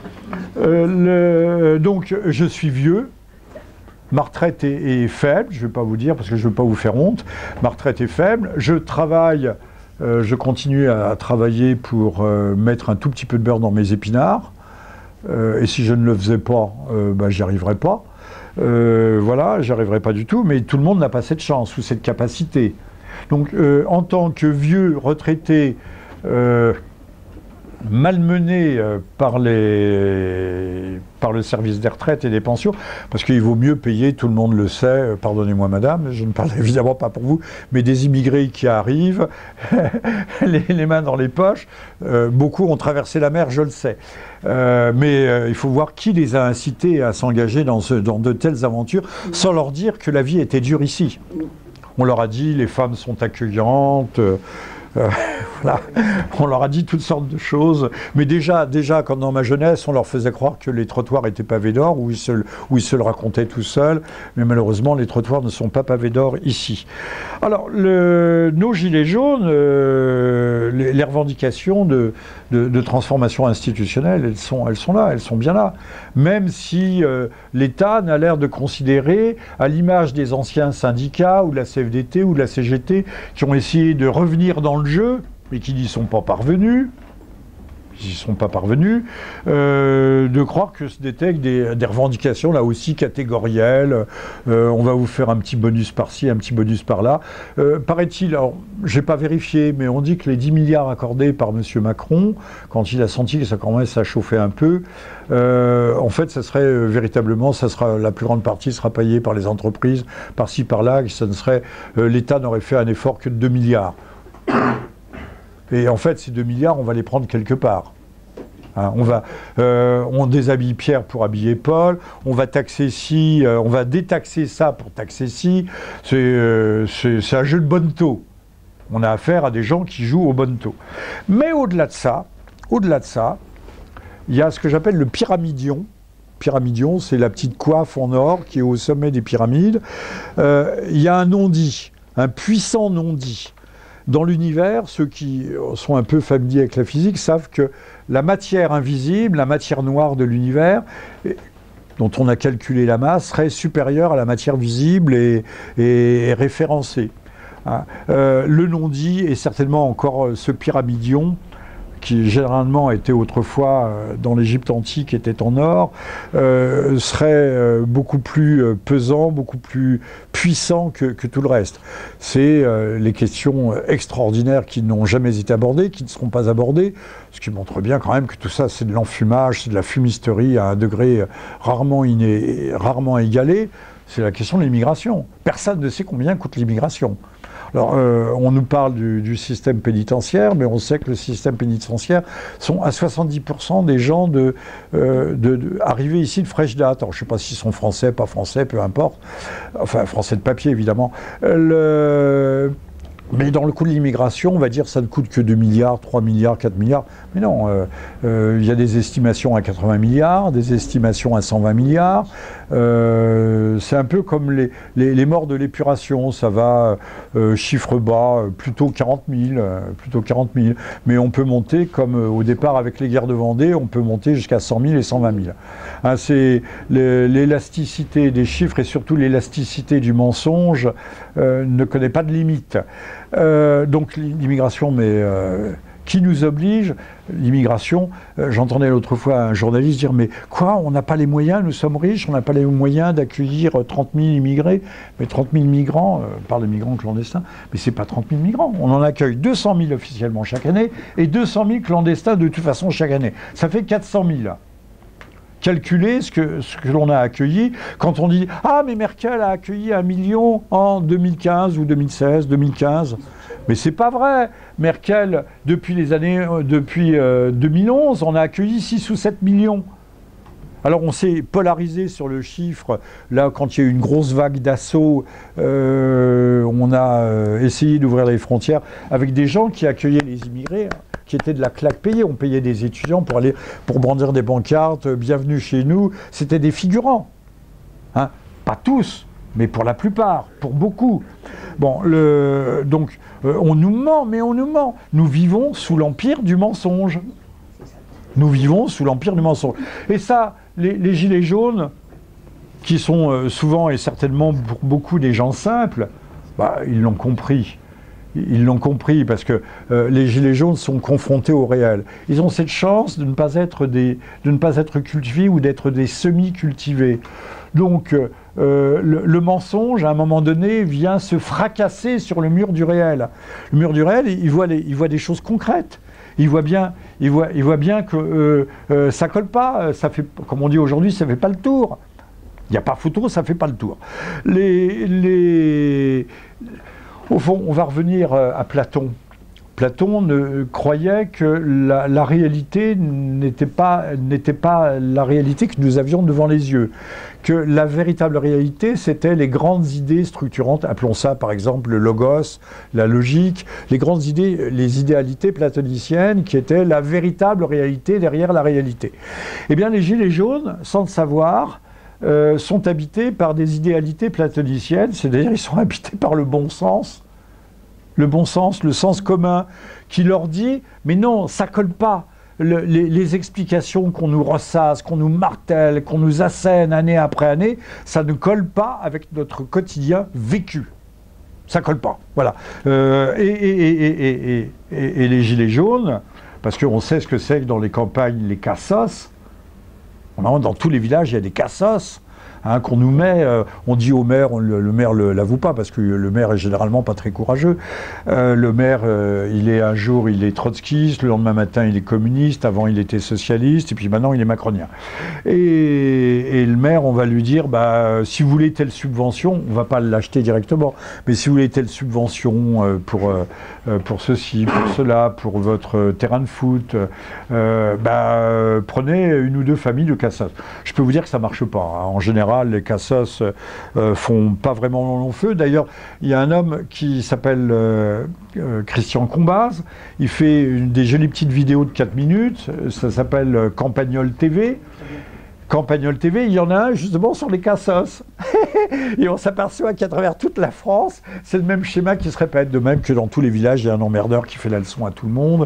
euh, le, donc, je suis vieux. Ma retraite est, est faible, je ne vais pas vous dire parce que je ne veux pas vous faire honte. Ma retraite est faible. Je travaille, euh, je continue à, à travailler pour euh, mettre un tout petit peu de beurre dans mes épinards. Euh, et si je ne le faisais pas, euh, bah, j'y arriverais pas. Euh, voilà, j'y arriverais pas du tout. Mais tout le monde n'a pas cette chance ou cette capacité. Donc, euh, en tant que vieux retraité, euh, malmenée euh, par, les, par le service des retraites et des pensions, parce qu'il vaut mieux payer, tout le monde le sait, euh, pardonnez-moi madame, je ne parle évidemment pas pour vous, mais des immigrés qui arrivent, les, les mains dans les poches, euh, beaucoup ont traversé la mer, je le sais. Euh, mais euh, il faut voir qui les a incités à s'engager dans, ce, dans de telles aventures, sans leur dire que la vie était dure ici. On leur a dit, les femmes sont accueillantes, euh, Euh, voilà. On leur a dit toutes sortes de choses, mais déjà, déjà, quand dans ma jeunesse, on leur faisait croire que les trottoirs étaient pavés d'or, où ils se, où ils se le racontaient tout seuls, mais malheureusement, les trottoirs ne sont pas pavés d'or ici. Alors, le, nos gilets jaunes, euh, les, les revendications de, de, de transformation institutionnelle, elles sont, elles sont là, elles sont bien là, même si euh, l'État n'a l'air de considérer, à l'image des anciens syndicats, ou de la C F D T, ou de la C G T, qui ont essayé de revenir dans le jeu, mais qui n'y sont pas parvenus, qui n'y sont pas parvenus, euh, de croire que ce n'était que des, des revendications là aussi catégorielles, euh, on va vous faire un petit bonus par-ci, un petit bonus par-là. Euh, paraît-il, alors j'ai pas vérifié, mais on dit que les dix milliards accordés par M. Macron, quand il a senti que ça commence à chauffer un peu, euh, en fait ça serait euh, véritablement, ça sera, la plus grande partie sera payée par les entreprises, par-ci par-là, que ça ne serait, euh, l'État n'aurait fait un effort que de deux milliards. Et en fait, ces deux milliards, on va les prendre quelque part. Hein, on, va, euh, on déshabille Pierre pour habiller Paul, on va taxer ci, euh, on va détaxer ça pour taxer ci. C'est euh, c'est un jeu de bonneteau. On a affaire à des gens qui jouent au bonneteau. Mais au-delà de ça, au-delà de ça, il y a ce que j'appelle le pyramidion. Pyramidion, c'est la petite coiffe en or qui est au sommet des pyramides. Euh, il y a un non-dit, un puissant non-dit. Dans l'univers, ceux qui sont un peu familiers avec la physique savent que la matière invisible, la matière noire de l'univers, dont on a calculé la masse, serait supérieure à la matière visible et, et, et référencée. Hein. Euh, le non-dit est certainement encore ce pyramidion qui généralement était autrefois euh, dans l'Égypte antique, était en or, euh, serait euh, beaucoup plus euh, pesant, beaucoup plus puissant que, que tout le reste. C'est euh, les questions extraordinaires qui n'ont jamais été abordées, qui ne seront pas abordées, ce qui montre bien quand même que tout ça c'est de l'enfumage, c'est de la fumisterie à un degré rarement, iné, rarement égalé. C'est la question de l'immigration. Personne ne sait combien coûte l'immigration. Alors, euh, on nous parle du, du système pénitentiaire, mais on sait que le système pénitentiaire sont à soixante-dix pour cent des gens de, euh, de, de, arrivés ici de fraîche date. Alors, je ne sais pas s'ils sont français, pas français, peu importe. Enfin, français de papier, évidemment. Le... Mais dans le coût de l'immigration, on va dire que ça ne coûte que deux milliards, trois milliards, quatre milliards. Mais non, il euh, euh, y a des estimations à quatre-vingts milliards, des estimations à cent vingt milliards. Euh, c'est un peu comme les, les, les morts de l'épuration. Ça va, euh, chiffre bas, plutôt quarante mille, euh, plutôt quarante mille. Mais on peut monter, comme euh, au départ avec les guerres de Vendée, on peut monter jusqu'à cent mille et cent vingt mille. Hein, c'est l'élasticité des chiffres et surtout l'élasticité du mensonge euh, ne connaît pas de limite. Euh, donc l'immigration, mais euh, qui nous oblige, l'immigration, euh, j'entendais l'autre fois un journaliste dire, mais quoi, on n'a pas les moyens, nous sommes riches, on n'a pas les moyens d'accueillir trente mille immigrés, mais trente mille migrants, euh, par les migrants clandestins, mais c'est pas trente mille migrants, on en accueille deux cent mille officiellement chaque année, et deux cent mille clandestins de toute façon chaque année, ça fait quatre cent mille. Calculer ce que, ce que l'on a accueilli. Quand on dit « Ah, mais Merkel a accueilli un million en deux mille quinze ou deux mille seize, deux mille quinze ». Mais c'est pas vrai. Merkel, depuis les années, depuis euh, deux mille onze, on a accueilli six ou sept millions. Alors on s'est polarisé sur le chiffre. Là, quand il y a eu une grosse vague d'assaut, euh, on a euh, essayé d'ouvrir les frontières avec des gens qui accueillaient les immigrés, hein, qui étaient de la claque payée. On payait des étudiants pour aller pour brandir des pancartes, euh, bienvenue chez nous. C'était des figurants. Hein, pas tous, mais pour la plupart, pour beaucoup. Bon, le, donc euh, on nous ment, mais on nous ment. Nous vivons sous l'empire du mensonge. Nous vivons sous l'empire du mensonge. Et ça, les, les gilets jaunes, qui sont euh, souvent et certainement pour beaucoup des gens simples, bah, ils l'ont compris. Ils l'ont compris parce que euh, les gilets jaunes sont confrontés au réel. Ils ont cette chance de ne pas être, des, de ne pas être cultivés ou d'être des semi-cultivés. Donc euh, le, le mensonge, à un moment donné, vient se fracasser sur le mur du réel. Le mur du réel, il voit, les, il voit des choses concrètes. il voit bien, il voit, il voit bien que euh, euh, ça colle pas, ça fait, comme on dit aujourd'hui, ça fait pas le tour. Il n'y a pas photo, ça fait pas le tour. Les, les... Au fond, on va revenir à Platon. Platon ne, croyait que la, la réalité n'était pas, n'était pas la réalité que nous avions devant les yeux. Que la véritable réalité, c'était les grandes idées structurantes, appelons ça par exemple le logos, la logique, les grandes idées, les idéalités platoniciennes qui étaient la véritable réalité derrière la réalité. Eh bien, les Gilets jaunes, sans le savoir, euh, sont habités par des idéalités platoniciennes, c'est-à-dire ils sont habités par le bon sens. Le bon sens, le sens commun, qui leur dit « mais non, ça colle pas ». Le, les, les explications qu'on nous ressasse, qu'on nous martèle, qu'on nous assène année après année, ça ne colle pas avec notre quotidien vécu. Ça colle pas, voilà. Euh, et, et, et, et, et, et, et les Gilets jaunes, parce qu'on sait ce que c'est que dans les campagnes, les cassos, dans tous les villages, il y a des cassos. Hein, qu'on nous met, euh, on dit au maire, on, le, le maire ne l'avoue pas parce que le maire est généralement pas très courageux. Euh, le maire, euh, il est un jour, il est trotskiste, le lendemain matin, il est communiste, avant il était socialiste, et puis maintenant il est macronien. Et, et le maire, on va lui dire, bah, si vous voulez telle subvention, on va pas l'acheter directement, mais si vous voulez telle subvention euh, pour, euh, pour ceci, pour cela, pour votre terrain de foot, euh, bah, euh, prenez une ou deux familles de cassos. Je peux vous dire que ça marche pas. Hein. En général, les cassos euh, font pas vraiment long feu. D'ailleurs, il y a un homme qui s'appelle euh, euh, Christian Combaz. Il fait une, des jolies petites vidéos de quatre minutes. Ça s'appelle euh, Campagnol T V. Campagnol T V, il y en a un justement sur les cassos. Et on s'aperçoit qu'à travers toute la France, c'est le même schéma qui se répète. De même que dans tous les villages, il y a un emmerdeur qui fait la leçon à tout le monde.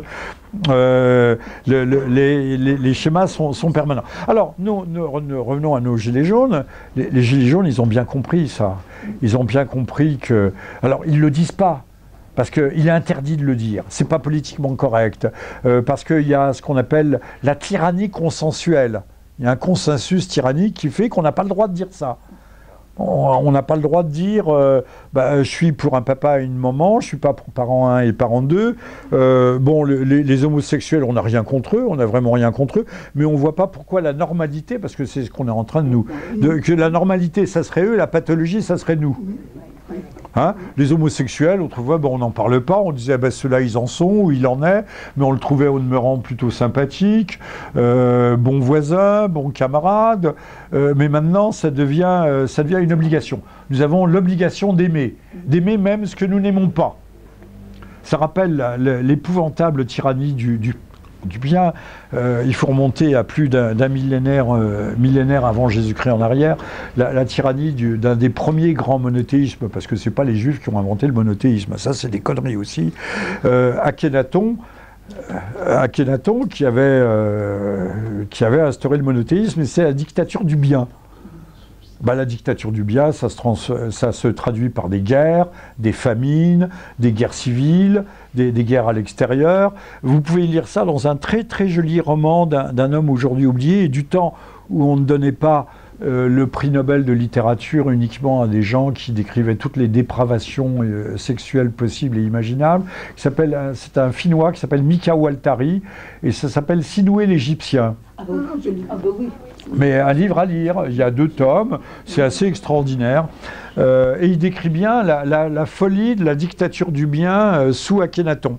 Euh, le, le, les, les, les schémas sont, sont permanents. Alors, nous, nous, nous revenons à nos Gilets jaunes. Les, les Gilets jaunes, ils ont bien compris ça. Ils ont bien compris que... Alors, ils ne le disent pas. Parce qu'il est interdit de le dire, c'est pas politiquement correct, euh, parce qu'il y a ce qu'on appelle la tyrannie consensuelle. Il y a un consensus tyrannique qui fait qu'on n'a pas le droit de dire ça. On n'a pas le droit de dire euh, bah, je suis pour un papa et une maman, je suis pas pour parent un et parent deux. Euh, bon, le, les, les homosexuels, on n'a rien contre eux, on n'a vraiment rien contre eux, mais on voit pas pourquoi la normalité, parce que c'est ce qu'on est en train de nous... De, que la normalité, ça serait eux, la pathologie, ça serait nous. Hein, les homosexuels, autrefois, ben, on n'en parle pas, on disait ben, ceux-là ils en sont, ou il en est, mais on le trouvait au demeurant plutôt sympathique, euh, bon voisin, bon camarade, euh, mais maintenant ça devient, euh, ça devient une obligation. Nous avons l'obligation d'aimer, d'aimer même ce que nous n'aimons pas. Ça rappelle l'épouvantable tyrannie du, du du bien, euh, il faut remonter à plus d'un d'un millénaire, euh, millénaire avant Jésus-Christ en arrière, la, la tyrannie d'un des premiers grands monothéismes, parce que c'est pas les Juifs qui ont inventé le monothéisme, ça c'est des conneries aussi. Euh, Akhenaton, euh, Akhenaton qui avait, euh, qui avait instauré le monothéisme, et c'est la dictature du bien. Bah, la dictature du bien, ça se, trans, ça se traduit par des guerres, des famines, des guerres civiles, des, des guerres à l'extérieur. Vous pouvez lire ça dans un très très joli roman d'un homme aujourd'hui oublié, et du temps où on ne donnait pas euh, le prix Nobel de littérature uniquement à des gens qui décrivaient toutes les dépravations euh, sexuelles possibles et imaginables. C'est un Finnois qui s'appelle Mika Waltari, et ça s'appelle Sinoué l'Égyptien. Ah bah oui, ah bah oui. Mais un livre à lire, il y a deux tomes, c'est assez extraordinaire. Euh, et il décrit bien la, la, la folie de la dictature du bien euh, sous Akhenaton.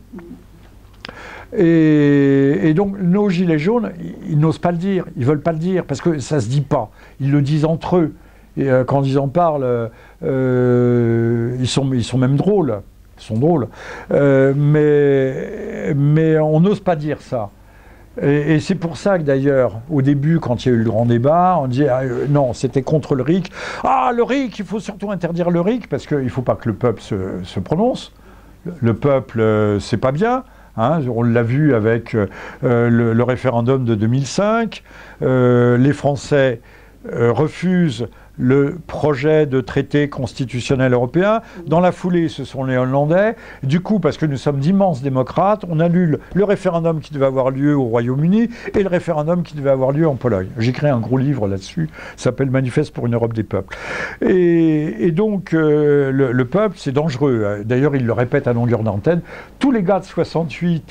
Et, et donc nos Gilets jaunes, ils, ils n'osent pas le dire, ils ne veulent pas le dire, parce que ça ne se dit pas. Ils le disent entre eux. Et euh, quand ils en parlent, euh, ils, sont, ils sont même drôles. Ils sont drôles. Euh, mais, mais on n'ose pas dire ça. Et, et c'est pour ça que d'ailleurs, au début, quand il y a eu le grand débat, on disait ah, euh, non, c'était contre le R I C. Ah, le R I C, il faut surtout interdire le R I C, parce qu'il ne faut pas que le peuple se, se prononce. Le, le peuple, euh, c'est pas bien. Hein, on l'a vu avec euh, le, le référendum de deux mille cinq. Euh, les Français euh, refusent le projet de traité constitutionnel européen. Dans la foulée, ce sont les Hollandais. Du coup, parce que nous sommes d'immenses démocrates, on annule le référendum qui devait avoir lieu au Royaume-Uni et le référendum qui devait avoir lieu en Pologne. J'ai écrit un gros livre là-dessus, ça s'appelle Manifeste pour une Europe des peuples. Et, et donc, euh, le, le peuple, c'est dangereux. D'ailleurs, il le répète à longueur d'antenne. Tous les gars de soixante-huit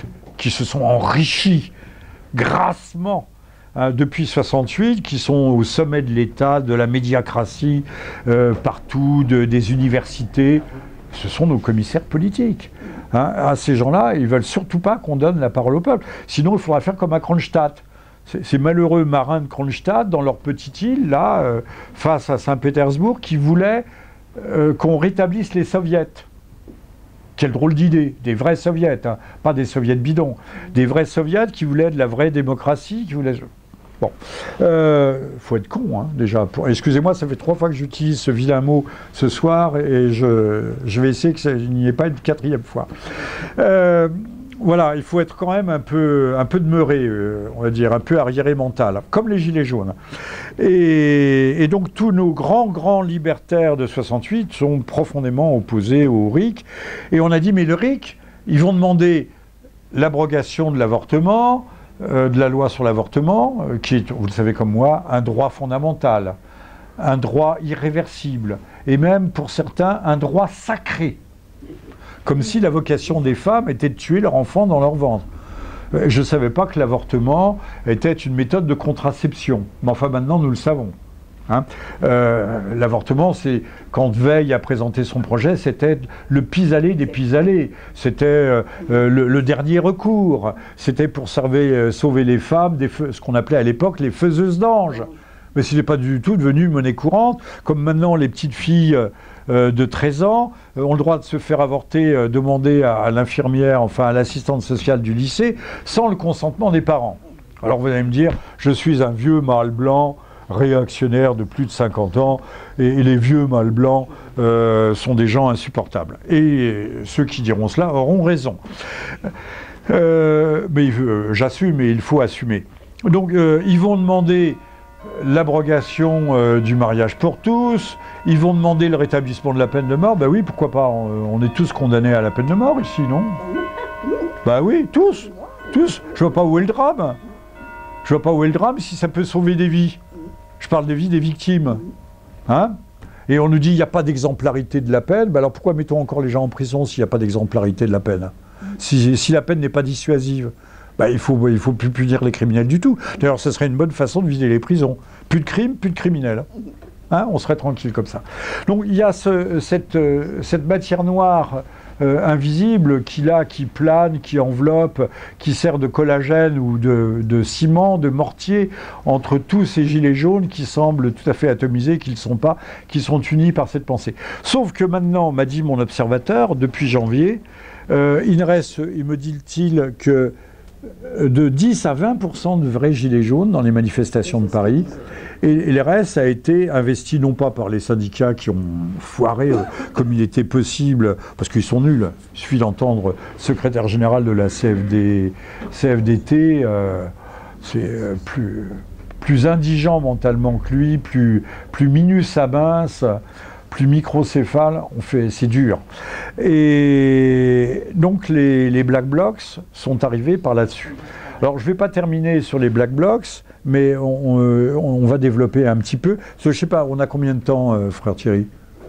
qui se sont enrichis grassement hein, depuis soixante-huit, qui sont au sommet de l'État, de la médiacratie, euh, partout, de, des universités, ce sont nos commissaires politiques. Hein. À ces gens-là, ils ne veulent surtout pas qu'on donne la parole au peuple. Sinon, il faudra faire comme à Kronstadt. Ces malheureux marins de Kronstadt, dans leur petite île, là, euh, face à Saint-Pétersbourg, qui voulaient euh, qu'on rétablisse les soviets. Quelle drôle d'idée, des vrais soviets, hein, pas des soviets bidons, des vrais soviets qui voulaient de la vraie démocratie, qui voulaient... Bon, euh, faut être con, hein, déjà. Pour... Excusez-moi, ça fait trois fois que j'utilise ce vilain mot ce soir, et je, je vais essayer qu'il n'y ait pas une quatrième fois. Euh, Voilà, il faut être quand même un peu, un peu demeuré, euh, on va dire, un peu arriéré mental, comme les Gilets jaunes. Et, et donc tous nos grands, grands libertaires de soixante-huit sont profondément opposés au R I C. Et on a dit, mais le R I C, ils vont demander l'abrogation de l'avortement, euh, de la loi sur l'avortement, euh, qui est, vous le savez comme moi, un droit fondamental, un droit irréversible, et même pour certains, un droit sacré. Comme si la vocation des femmes était de tuer leur enfant dans leur ventre. Je ne savais pas que l'avortement était une méthode de contraception. Mais enfin, maintenant, nous le savons. Hein. Euh, l'avortement, c'est quand Veil a présenté son projet, c'était le pis-aller des pis-aller. C'était euh, le, le dernier recours. C'était pour sauver, euh, sauver les femmes, des ce qu'on appelait à l'époque les faiseuses d'anges. Mais ce n'est pas du tout devenu monnaie courante, comme maintenant les petites filles euh, de treize ans euh, ont le droit de se faire avorter, euh, demander à, à l'infirmière, enfin à l'assistante sociale du lycée, sans le consentement des parents. Alors vous allez me dire, je suis un vieux mâle blanc, réactionnaire de plus de cinquante ans, et, et les vieux mâles blancs euh, sont des gens insupportables. Et ceux qui diront cela auront raison. Euh, mais euh, j'assume, et il faut assumer. Donc euh, ils vont demander l'abrogation euh, du mariage pour tous, ils vont demander le rétablissement de la peine de mort. Ben oui, pourquoi pas, on, on est tous condamnés à la peine de mort ici, non? Ben oui, tous, tous. Je vois pas où est le drame. Je vois pas où est le drame si ça peut sauver des vies. Je parle des vies des victimes. Hein? Et on nous dit il n'y a pas d'exemplarité de la peine. Ben alors pourquoi mettons encore les gens en prison s'il n'y a pas d'exemplarité de la peine? si, si la peine n'est pas dissuasive? Ben, il faut, il faut plus punir les criminels du tout. D'ailleurs, ce serait une bonne façon de vider les prisons. Plus de crimes, plus de criminels. Hein, on serait tranquille comme ça. Donc il y a ce, cette, cette matière noire euh, invisible qui là, qui plane, qui enveloppe, qui sert de collagène ou de, de ciment, de mortier entre tous ces gilets jaunes qui semblent tout à fait atomisés, qui ne le sont pas, qui sont unis par cette pensée. Sauf que maintenant, m'a dit mon observateur, depuis janvier, euh, il ne reste, il me dit-il, que de dix à vingt pour cent de vrais gilets jaunes dans les manifestations de Paris. Et, et le reste a été investi non pas par les syndicats qui ont foiré euh, comme il était possible, parce qu'ils sont nuls. Il suffit d'entendre le secrétaire général de la C F D, C F D T, euh, c'est euh, plus, plus indigent mentalement que lui, plus, plus minus abince, plus microcéphale, on fait, c'est dur. Et donc les, les Black Blocs sont arrivés par là-dessus. Alors je ne vais pas terminer sur les Black Blocs, mais on, on, on va développer un petit peu. Parce que, je ne sais pas, on a combien de temps, euh, frère Thierry?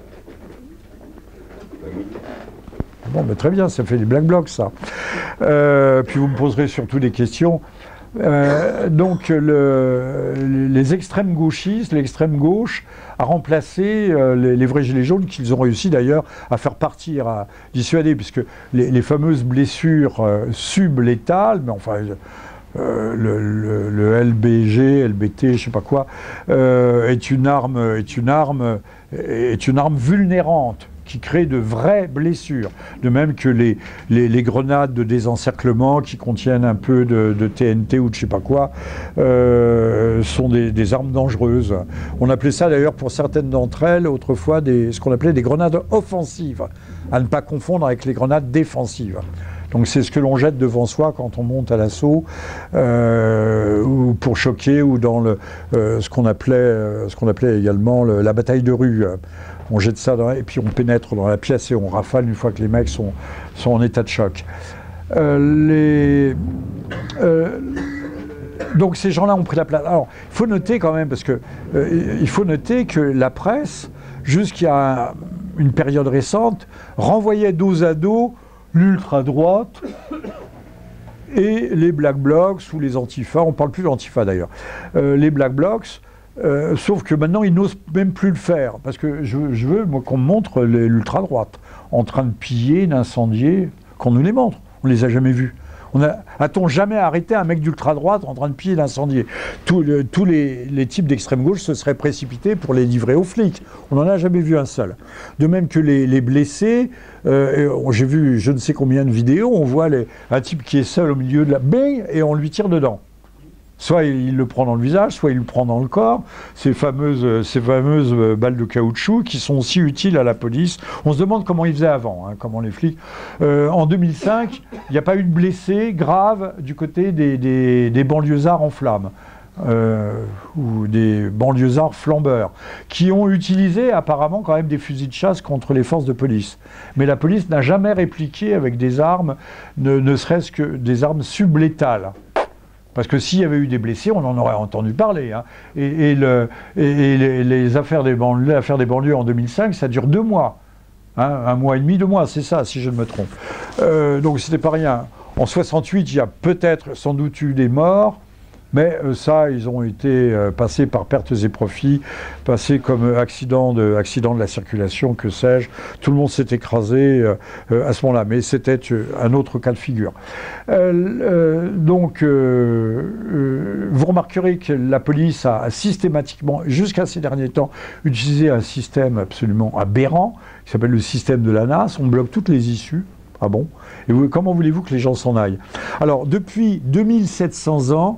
Bon, ben, très bien, ça fait les Black Blocs, ça. Euh, puis vous me poserez surtout des questions. Euh, donc le, les extrêmes gauchistes, l'extrême gauche a remplacé euh, les, les vrais gilets jaunes qu'ils ont réussi d'ailleurs à faire partir, à dissuader, puisque les, les fameuses blessures euh, sublétales, mais enfin euh, le, le, le L B G, L B T, je sais pas quoi, euh, est une arme, est une arme, est une arme vulnérante, qui crée de vraies blessures. De même que les, les, les grenades de désencerclement qui contiennent un peu de, de T N T ou de je sais pas quoi, euh, sont des, des armes dangereuses. On appelait ça d'ailleurs pour certaines d'entre elles autrefois des, ce qu'on appelait des grenades offensives, à ne pas confondre avec les grenades défensives. Donc c'est ce que l'on jette devant soi quand on monte à l'assaut, euh, ou pour choquer, ou dans le, euh, ce qu'on appelait, euh, ce qu'on appelait également le, la bataille de rue. On jette ça dans, et puis on pénètre dans la pièce et on rafale une fois que les mecs sont, sont en état de choc. Euh, les, euh, donc ces gens-là ont pris la place. Alors, il faut noter quand même, parce que euh, il faut noter que la presse, jusqu'à une période récente, renvoyait dos à dos l'ultra-droite et les Black Blocs ou les Antifa, on ne parle plus d'Antifa d'ailleurs, euh, les Black Blocs, euh, sauf que maintenant ils n'osent même plus le faire, parce que je, je veux moi, qu'on me montre l'ultra-droite en train de piller, d'incendier, qu'on nous les montre, on ne les a jamais vus. A-t-on jamais arrêté un mec d'ultra-droite en train de piller, d'incendier? Tous, le, tous les, les types d'extrême gauche se seraient précipités pour les livrer aux flics. On n'en a jamais vu un seul. De même que les, les blessés, euh, j'ai vu je ne sais combien de vidéos, on voit les, un type qui est seul au milieu de la baie et on lui tire dedans. Soit il le prend dans le visage, soit il le prend dans le corps. Ces fameuses, ces fameuses balles de caoutchouc qui sont si utiles à la police. On se demande comment ils faisaient avant, hein, comment les flics... Euh, en deux mille cinq, il n'y a pas eu de blessés graves du côté des, des, des banlieusards en flammes. Euh, ou des banlieusards flambeurs, qui ont utilisé apparemment quand même des fusils de chasse contre les forces de police. Mais la police n'a jamais répliqué avec des armes, ne, ne serait-ce que des armes sublétales. Parce que s'il y avait eu des blessés, on en aurait entendu parler. Hein. Et, et, le, et, et les, les affaires des banlieues, l'affaire des banlieues en deux mille cinq, ça dure deux mois. Hein, un mois et demi, deux mois, c'est ça, si je ne me trompe. Euh, donc c'était pas rien. En soixante-huit, il y a peut-être sans doute eu des morts, mais euh, ça, ils ont été euh, passés par pertes et profits, passés comme euh, accident, de, accident de la circulation, que sais-je. Tout le monde s'est écrasé euh, euh, à ce moment-là, mais c'était euh, un autre cas de figure. Euh, euh, donc, euh, euh, vous remarquerez que la police a, a systématiquement, jusqu'à ces derniers temps, utilisé un système absolument aberrant, qui s'appelle le système de l'A N A S. On bloque toutes les issues. Ah bon? Et vous, comment voulez-vous que les gens s'en aillent? Alors, depuis deux mille sept cents ans,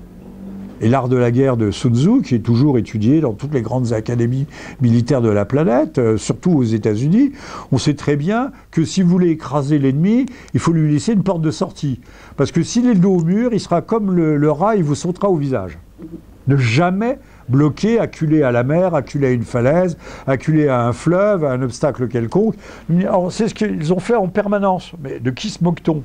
et l'art de la guerre de Sun Tzu, qui est toujours étudié dans toutes les grandes académies militaires de la planète, euh, surtout aux États-Unis, on sait très bien que si vous voulez écraser l'ennemi, il faut lui laisser une porte de sortie. Parce que s'il est le dos au mur, il sera comme le, le rat, il vous sautera au visage. Ne jamais bloquer, acculé à la mer, acculé à une falaise, acculé à un fleuve, à un obstacle quelconque. Alors, c'est ce qu'ils ont fait en permanence. Mais de qui se moque-t-on?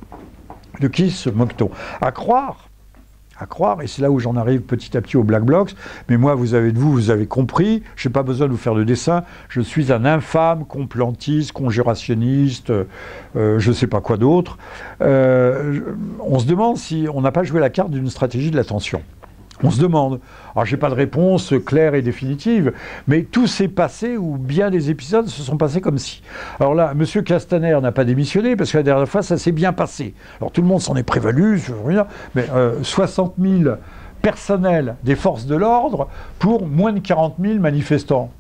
De qui se moque-t-on? À croire à croire, et c'est là où j'en arrive petit à petit aux Black Blocs, mais moi, vous avez de vous, vous avez compris, je n'ai pas besoin de vous faire de dessin, je suis un infâme complantiste, conjurationniste, euh, je ne sais pas quoi d'autre. Euh, on se demande si on n'a pas joué la carte d'une stratégie de l'attention. On se demande. Alors, je n'ai pas de réponse claire et définitive, mais tout s'est passé, ou bien des épisodes se sont passés comme si. Alors là, M. Castaner n'a pas démissionné, parce que la dernière fois, ça s'est bien passé. Alors, tout le monde s'en est prévalu, mais euh, soixante mille personnels des forces de l'ordre pour moins de quarante mille manifestants.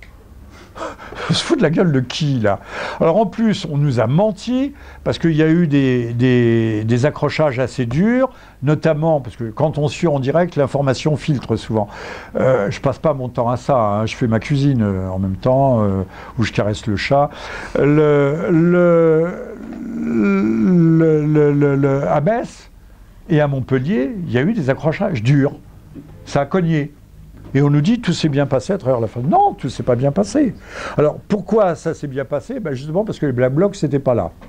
On se fout de la gueule de qui, là? Alors en plus, on nous a menti, parce qu'il y a eu des, des, des accrochages assez durs, notamment, parce que quand on suit en direct, l'information filtre souvent. Euh, je passe pas mon temps à ça, hein, je fais ma cuisine euh, en même temps, euh, où je caresse le chat. Le, le, le, le, le, le, à Metz et à Montpellier, il y a eu des accrochages durs. Ça a cogné. Et on nous dit tout s'est bien passé à travers la fin. Non, tout s'est pas bien passé. Alors pourquoi ça s'est bien passé? Ben justement parce que les Black Blocs n'étaient pas là.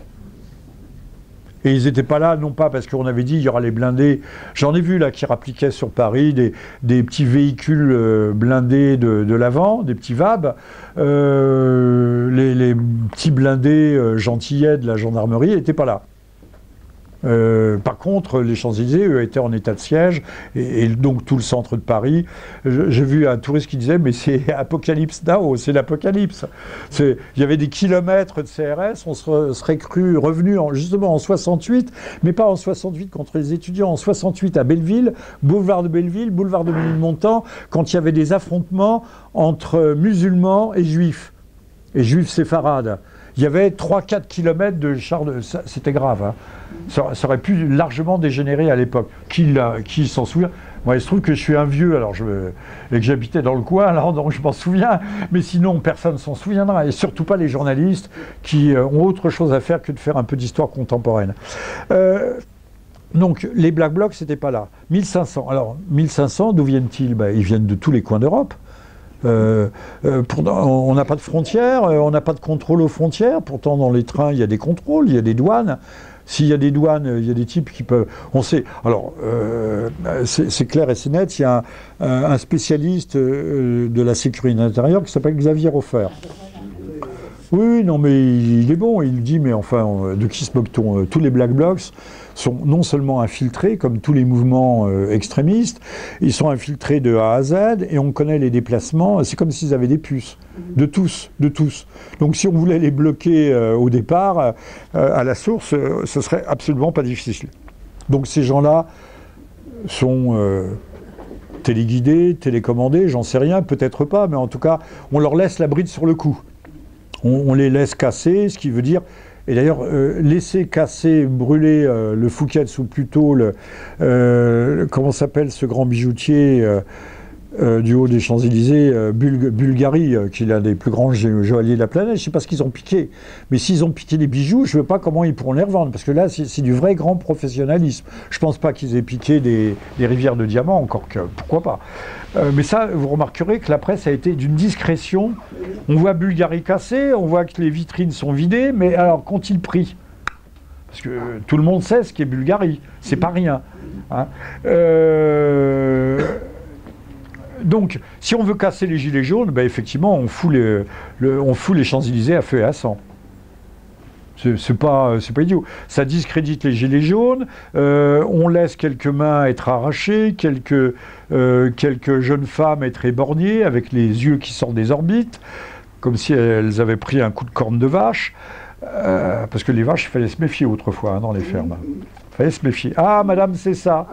Et ils n'étaient pas là, non pas parce qu'on avait dit il y aura les blindés. J'en ai vu là qui rappliquaient sur Paris des, des petits véhicules euh, blindés de, de l'avant, des petits V A B. Euh, les, les petits blindés euh, gentillets de la gendarmerie n'étaient pas là. Euh, par contre, les Champs-Élysées, eux, étaient en état de siège, et, et donc tout le centre de Paris. J'ai vu un touriste qui disait, mais c'est Apocalypse Now, c'est l'apocalypse. Il y avait des kilomètres de C R S, on se serait cru revenu en, justement en soixante-huit, mais pas en soixante-huit contre les étudiants, en soixante-huit à Belleville, boulevard de Belleville, boulevard de Ménilmontant, quand il y avait des affrontements entre musulmans et juifs, et juifs séfarades. Il y avait trois à quatre kilomètres de chars de... C'était grave, hein. Ça, ça aurait pu largement dégénérer à l'époque. Qui, qui s'en souvient? Moi, il se trouve que je suis un vieux, alors je, et que j'habitais dans le coin, alors donc je m'en souviens. Mais sinon, personne ne s'en souviendra. Et surtout pas les journalistes qui ont autre chose à faire que de faire un peu d'histoire contemporaine. Euh, donc, les Black Blocs, c'était pas là. mille cinq cents. Alors, mille cinq cents, d'où viennent-ils? Ben, ils viennent de tous les coins d'Europe. Euh, euh, pour, on n'a pas de frontières, on n'a pas de contrôle aux frontières. Pourtant, dans les trains, il y a des contrôles, il y a des douanes. S'il y a des douanes, il y a des types qui peuvent... On sait... Alors, euh, c'est clair et c'est net, il y a un, un spécialiste de la sécurité intérieure qui s'appelle Xavier Hofer. Oui, non, mais il, il est bon. Il dit, mais enfin, de qui se moque-t-on? Tous les Black Blocs sont non seulement infiltrés, comme tous les mouvements euh, extrémistes, ils sont infiltrés de A à Z, et on connaît les déplacements. C'est comme s'ils avaient des puces. De tous, de tous. Donc si on voulait les bloquer euh, au départ, euh, à la source, euh, ce serait absolument pas difficile. Donc ces gens-là sont euh, téléguidés, télécommandés, j'en sais rien, peut-être pas, mais en tout cas, on leur laisse la bride sur le cou. On, on les laisse casser, ce qui veut dire... Et d'ailleurs, euh, laisser casser, brûler euh, le Fouquet's, ou plutôt le... Euh, comment s'appelle ce grand bijoutier euh, Euh, du haut des Champs-Élysées, euh, Bulg Bulgari, euh, qui est l'un des plus grands joailliers de la planète. Je ne sais pas ce qu'ils ont piqué, mais s'ils ont piqué des bijoux, je ne sais pas comment ils pourront les revendre, parce que là, c'est du vrai grand professionnalisme. Je ne pense pas qu'ils aient piqué des, des rivières de diamants, encore que, pourquoi pas. Euh, mais ça, vous remarquerez que la presse a été d'une discrétion. On voit Bulgari cassé, on voit que les vitrines sont vidées, mais alors, qu'ont-ils pris? Parce que tout le monde sait ce qu'est Bulgari, c'est pas rien. Hein. Euh... Donc, si on veut casser les gilets jaunes, ben effectivement, on fout les, le, on fout les Champs-Élysées à feu et à sang. C'est pas, c'est pas idiot. Ça discrédite les gilets jaunes, euh, on laisse quelques mains être arrachées, quelques, euh, quelques jeunes femmes être éborgnées, avec les yeux qui sortent des orbites, comme si elles avaient pris un coup de corne de vache. Euh, parce que les vaches, il fallait se méfier autrefois hein, dans les fermes. Il fallait se méfier. Ah, madame, c'est ça.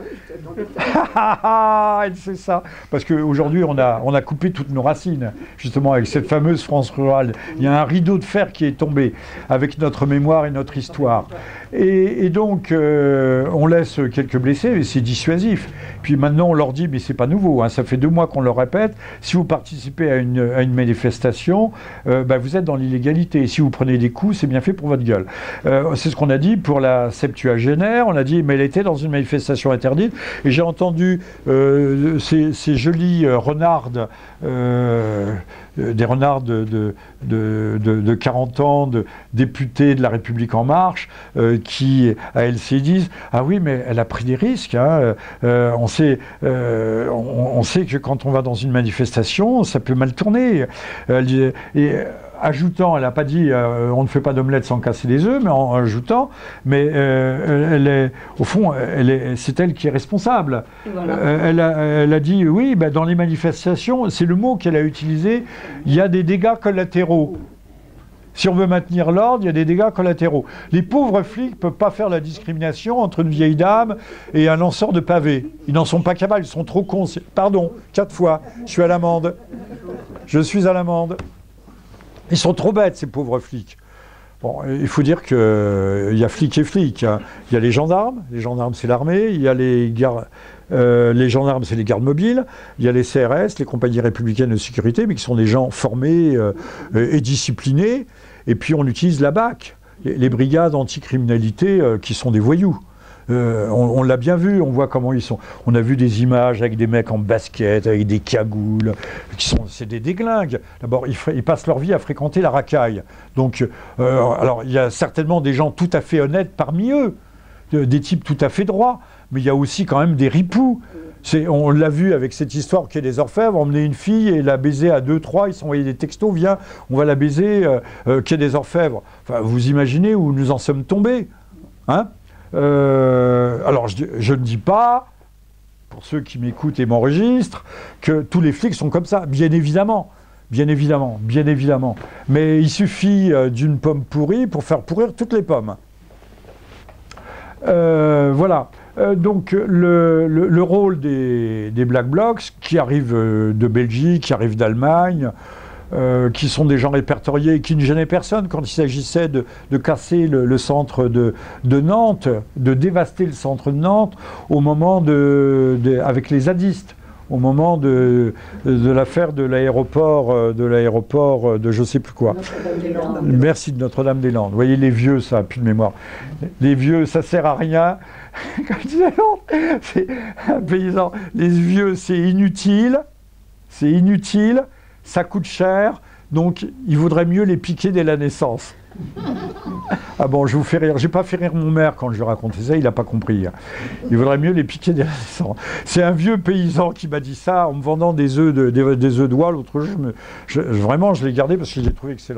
Ah, c'est ça. Parce qu'aujourd'hui, on a, on a coupé toutes nos racines, justement, avec cette fameuse France rurale. Il y a un rideau de fer qui est tombé avec notre mémoire et notre histoire. Et, et donc, euh, on laisse quelques blessés, et c'est dissuasif. Puis maintenant, on leur dit, mais c'est pas nouveau, hein, ça fait deux mois qu'on le répète, si vous participez à une, à une manifestation, euh, bah, vous êtes dans l'illégalité. Si vous prenez des coups, c'est bien fait pour votre gueule. Euh, c'est ce qu'on a dit pour la septuagénaire. On a dit, mais elle était dans une manifestation interdite. Et j'ai entendu euh, ces, ces jolies euh, renardes, euh, des renards de, de, de, de, de quarante ans, de députés de La République En Marche, euh, qui, à L C, disent « Ah oui, mais elle a pris des risques. Hein. Euh, on, sait, euh, on, on sait que quand on va dans une manifestation, ça peut mal tourner. Euh, » et, ajoutant, elle n'a pas dit euh, on ne fait pas d'omelette sans casser les œufs, mais en, en ajoutant, mais euh, elle est, au fond, c'est elle qui est responsable. Voilà. Euh, elle, a, elle a dit oui, ben, dans les manifestations, c'est le mot qu'elle a utilisé, il y a des dégâts collatéraux. Si on veut maintenir l'ordre, il y a des dégâts collatéraux. Les pauvres flics ne peuvent pas faire la discrimination entre une vieille dame et un lanceur de pavés. Ils n'en sont pas capables, ils sont trop cons. Pardon, quatre fois, je suis à l'amende. Je suis à l'amende. Ils sont trop bêtes, ces pauvres flics. Bon, il faut dire qu'il euh, y a flics et flics. Hein. Il y a les gendarmes, les gendarmes c'est l'armée, il y a les gardes, euh, les gendarmes c'est les gardes mobiles, il y a les C R S, les compagnies républicaines de sécurité, mais qui sont des gens formés euh, et disciplinés. Et puis on utilise la B A C, les, les brigades anticriminalité euh, qui sont des voyous. Euh, on on l'a bien vu, on voit comment ils sont. On a vu des images avec des mecs en basket, avec des cagoules, qui sont, c'est des déglingues. D'abord, ils, ils passent leur vie à fréquenter la racaille. Donc, euh, alors, il y a certainement des gens tout à fait honnêtes parmi eux, des types tout à fait droits, mais il y a aussi quand même des ripoux. On l'a vu avec cette histoire qui est des orfèvres, emmener une fille et la baiser à deux, trois, ils s'envoyaient des textos, viens, on va la baiser, euh, euh, qui est des orfèvres. Enfin, vous imaginez où nous en sommes tombés, hein? Euh, alors, je, je ne dis pas, pour ceux qui m'écoutent et m'enregistrent, que tous les flics sont comme ça, bien évidemment, bien évidemment, bien évidemment. Mais il suffit euh, d'une pomme pourrie pour faire pourrir toutes les pommes. Euh, voilà. Euh, donc, le, le, le rôle des, des Black Blocs, qui arrivent de Belgique, qui arrivent d'Allemagne, Euh, qui sont des gens répertoriés et qui ne gênaient personne quand il s'agissait de, de casser le, le centre de, de Nantes, de dévaster le centre de Nantes au moment de, de, avec les zadistes, au moment de, de l'affaire de l'aéroport, de l'aéroport de je sais plus quoi. Merci, de Notre-Dame-des-Landes. Vous voyez, les vieux, ça n'a plus de mémoire. Les vieux, ça sert à rien. Comme disait l'autre, c'est un paysan. Les vieux, c'est inutile. C'est inutile. Ça coûte cher, donc il vaudrait mieux les piquer dès la naissance. Ah bon, je vous fais rire. J'ai pas fait rire mon maire quand je lui racontais ça, il n'a pas compris. Il vaudrait mieux les piquer dès la naissance. C'est un vieux paysan qui m'a dit ça en me vendant des œufs de, des, des œufs d'oie. L'autre jour, je me, je, vraiment, je l'ai gardé parce que je l'ai trouvé excellente.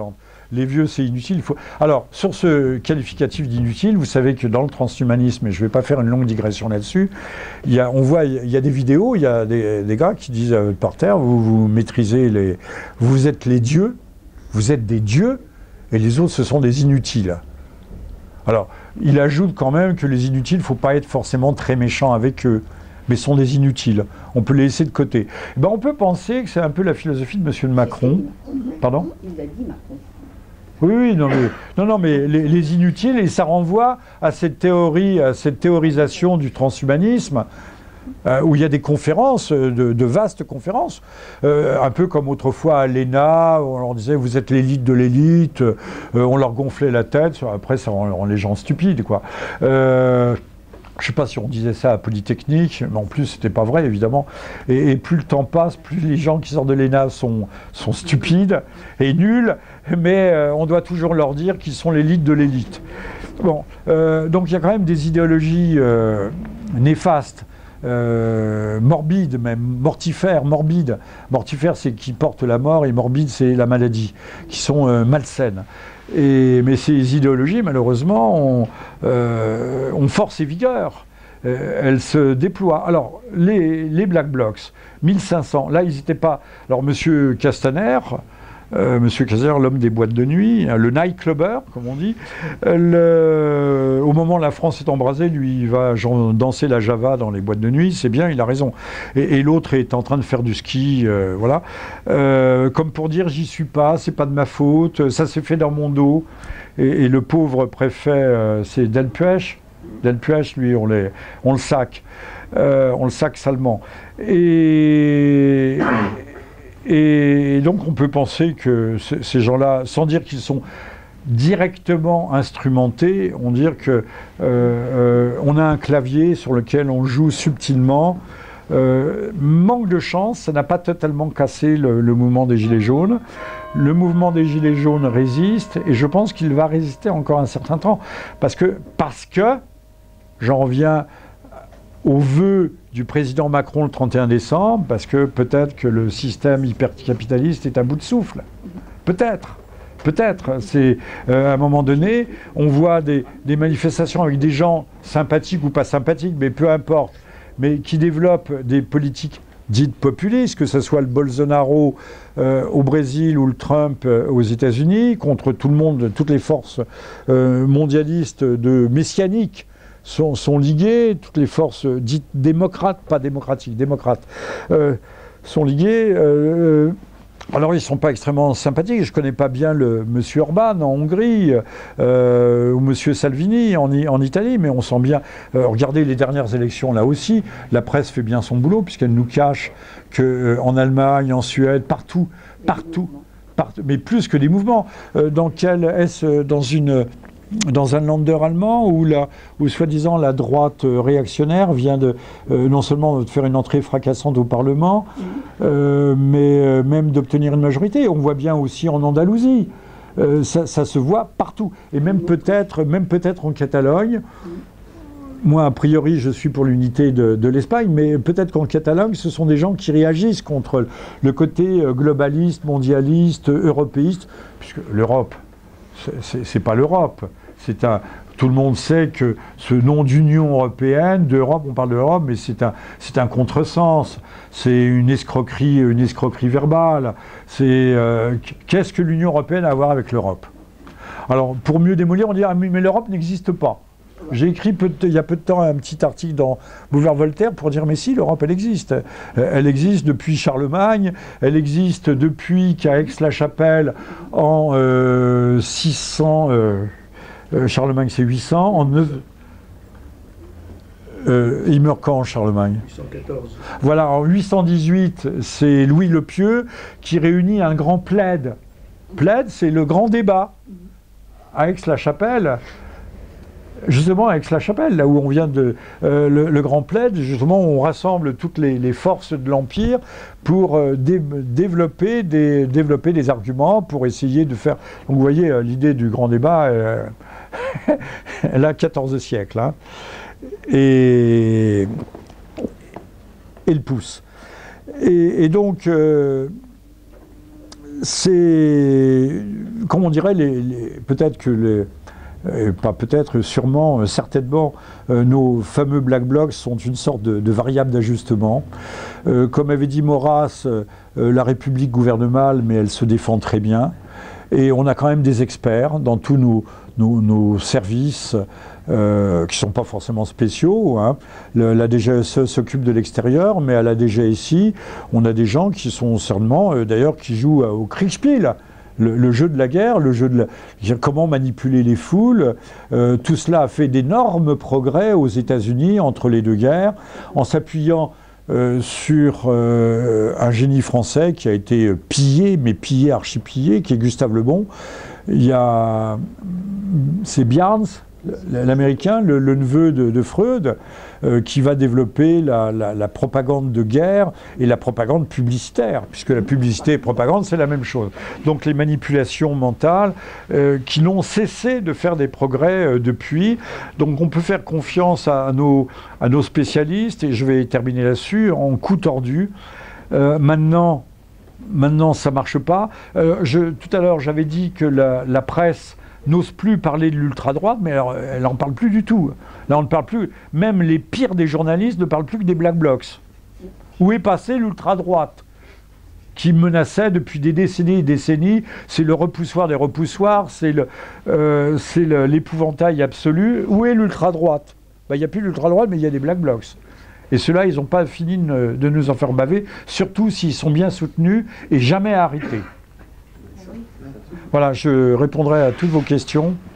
les vieux c'est inutile. Il faut... Alors, sur ce qualificatif d'inutile, vous savez que dans le transhumanisme, et je ne vais pas faire une longue digression là-dessus, il y a, on voit, il y a des vidéos, il y a des, des gars qui disent euh, par terre, vous, vous maîtrisez les... Vous êtes les dieux, vous êtes des dieux, et les autres, ce sont des inutiles. Alors, il ajoute quand même que les inutiles, il ne faut pas être forcément très méchant avec eux, mais sont des inutiles. On peut les laisser de côté. Ben, on peut penser que c'est un peu la philosophie de M. Macron. Pardon ? Il l'a dit, Macron. Oui, oui, non, mais, non, non, mais les, les inutiles, et ça renvoie à cette théorie, à cette théorisation du transhumanisme, euh, où il y a des conférences, de, de vastes conférences, euh, un peu comme autrefois à l'E N A, où on leur disait vous êtes l'élite de l'élite, euh, on leur gonflait la tête, après ça rend, rend les gens stupides, quoi. Euh, Je ne sais pas si on disait ça à Polytechnique, mais en plus, c'était pas vrai, évidemment. Et, et plus le temps passe, plus les gens qui sortent de l'E N A sont, sont stupides et nuls, mais euh, on doit toujours leur dire qu'ils sont l'élite de l'élite. Bon, euh, donc il y a quand même des idéologies euh, néfastes, euh, morbides même, mortifères, morbides. Mortifères, c'est qui portent la mort, et morbide, c'est la maladie, qui sont euh, malsaines. Et, mais ces idéologies, malheureusement, ont, euh, ont force et vigueur. Euh, elles se déploient. Alors, les, les Black Blocs, mille cinq cents, là, ils n'étaient pas... Alors, M. Castaner, euh, M. Castaner, l'homme des boîtes de nuit, hein, le nightclubber, comme on dit, euh, le, au moment où la France est embrasée, lui, il va genre, danser la Java dans les boîtes de nuit, c'est bien, il a raison. Et, et l'autre est en train de faire du ski, euh, voilà. Euh, comme pour dire, j'y suis pas, c'est pas de ma faute, ça s'est fait dans mon dos. Et, et le pauvre préfet, euh, c'est Delpuech. Delpuech, lui, on, les, on le sac. Euh, on le sac salement. Et... Et donc on peut penser que ces gens-là, sans dire qu'ils sont directement instrumentés, on dit que euh, euh, on a un clavier sur lequel on joue subtilement. Euh, manque de chance, ça n'a pas totalement cassé le, le mouvement des Gilets jaunes. Le mouvement des Gilets jaunes résiste, et je pense qu'il va résister encore un certain temps. Parce que, parce que j'en reviens au vœu du président Macron le trente et un décembre, parce que peut-être que le système hypercapitaliste est à bout de souffle. Peut-être. Peut-être. C'est, euh, à un moment donné, on voit des, des manifestations avec des gens sympathiques ou pas sympathiques, mais peu importe, mais qui développent des politiques dites populistes, que ce soit le Bolsonaro euh, au Brésil ou le Trump euh, aux États-Unis, contre tout le monde, toutes les forces euh, mondialistes de messianiques, Sont, sont liguées, toutes les forces dites démocrates, pas démocratiques, démocrates, euh, sont liguées. Euh, alors ils ne sont pas extrêmement sympathiques, je ne connais pas bien le monsieur Orban en Hongrie, euh, ou monsieur Salvini en, en Italie, mais on sent bien, euh, regardez les dernières élections là aussi, la presse fait bien son boulot, puisqu'elle nous cache qu'en euh, Allemagne, en Suède, partout, partout, partout, mais plus que des mouvements, euh, dans quel est-ce, dans une... dans un Länder allemand où, la, où soi-disant la droite réactionnaire vient de, euh, non seulement de faire une entrée fracassante au Parlement, euh, mais euh, même d'obtenir une majorité. On voit bien aussi en Andalousie. Euh, ça, ça se voit partout. Et même peut-être, même peut-être en Catalogne. Moi, a priori, je suis pour l'unité de, de l'Espagne, mais peut-être qu'en Catalogne, ce sont des gens qui réagissent contre le côté globaliste, mondialiste, européiste, puisque l'Europe, c'est pas l'Europe. C'est un, tout le monde sait que ce nom d'Union européenne, d'Europe, on parle d'Europe, mais c'est un, c'est un contresens. C'est une escroquerie, une escroquerie verbale. C'est euh, qu'est-ce que l'Union européenne a à voir avec l'Europe? Alors, pour mieux démolir, on dit ah, mais l'Europe n'existe pas. J'ai écrit peu de, il y a peu de temps un petit article dans Boulevard Voltaire pour dire mais si, l'Europe elle existe. Elle existe depuis Charlemagne, elle existe depuis qu'à Aix-la-Chapelle en euh, six cents, euh, euh, Charlemagne c'est huit cents, en neuf... Euh, il meurt quand, Charlemagne? huit cent quatorze. Voilà, en huit cent dix-huit, c'est Louis le Pieux qui réunit un grand plaid. Plaid, c'est le grand débat à Aix-la-Chapelle. Justement, à Aix-la-Chapelle, là où on vient de... Euh, le, le Grand Plaid, justement, on rassemble toutes les, les forces de l'Empire pour euh, dé développer, des, développer des arguments, pour essayer de faire... Donc vous voyez, euh, l'idée du grand débat, euh, elle a quatorze siècles. Hein, et, et le pouce. Et, et donc... Euh, c'est, comme on dirait, les, les, peut-être que les... Et pas peut-être, sûrement, certainement, euh, nos fameux Black Blocs sont une sorte de, de variable d'ajustement. Euh, comme avait dit Maurras, euh, la République gouverne mal, mais elle se défend très bien. Et on a quand même des experts dans tous nos, nos, nos services euh, qui ne sont pas forcément spéciaux. Hein. Le, la D G S E s'occupe de l'extérieur, mais à la D G S I, on a des gens qui sont certainement, euh, d'ailleurs, qui jouent au Kriegspiel. Le, le jeu de la guerre, le jeu de la, comment manipuler les foules, euh, tout cela a fait d'énormes progrès aux États-Unis entre les deux guerres, en s'appuyant euh, sur euh, un génie français qui a été pillé, mais pillé, archi-pillé, qui est Gustave Le Bon. Il y a, c'est Barnes, l'Américain, le, le neveu de, de Freud, euh, qui va développer la, la, la propagande de guerre et la propagande publicitaire, puisque la publicité et la propagande, c'est la même chose. Donc les manipulations mentales euh, qui n'ont cessé de faire des progrès euh, depuis. Donc on peut faire confiance à, à, nos, à nos spécialistes, et je vais terminer là-dessus, en coup tordu. Euh, maintenant, maintenant, ça ne marche pas. Euh, je, tout à l'heure, j'avais dit que la, la presse n'ose plus parler de l'ultra-droite, mais alors, elle n'en parle plus du tout. Là, on ne parle plus. Même les pires des journalistes ne parlent plus que des Black Blocs. Où est passée l'ultra-droite qui menaçait depuis des décennies et des décennies? C'est le repoussoir des repoussoirs, c'est le, euh, c'est le, l'épouvantail absolu. Où est l'ultra-droite? Ben, il n'y a plus l'ultra-droite, mais il y a des Black Blocs. Et ceux-là, ils n'ont pas fini de, de nous en faire baver, surtout s'ils sont bien soutenus et jamais arrêtés. Voilà, je répondrai à toutes vos questions.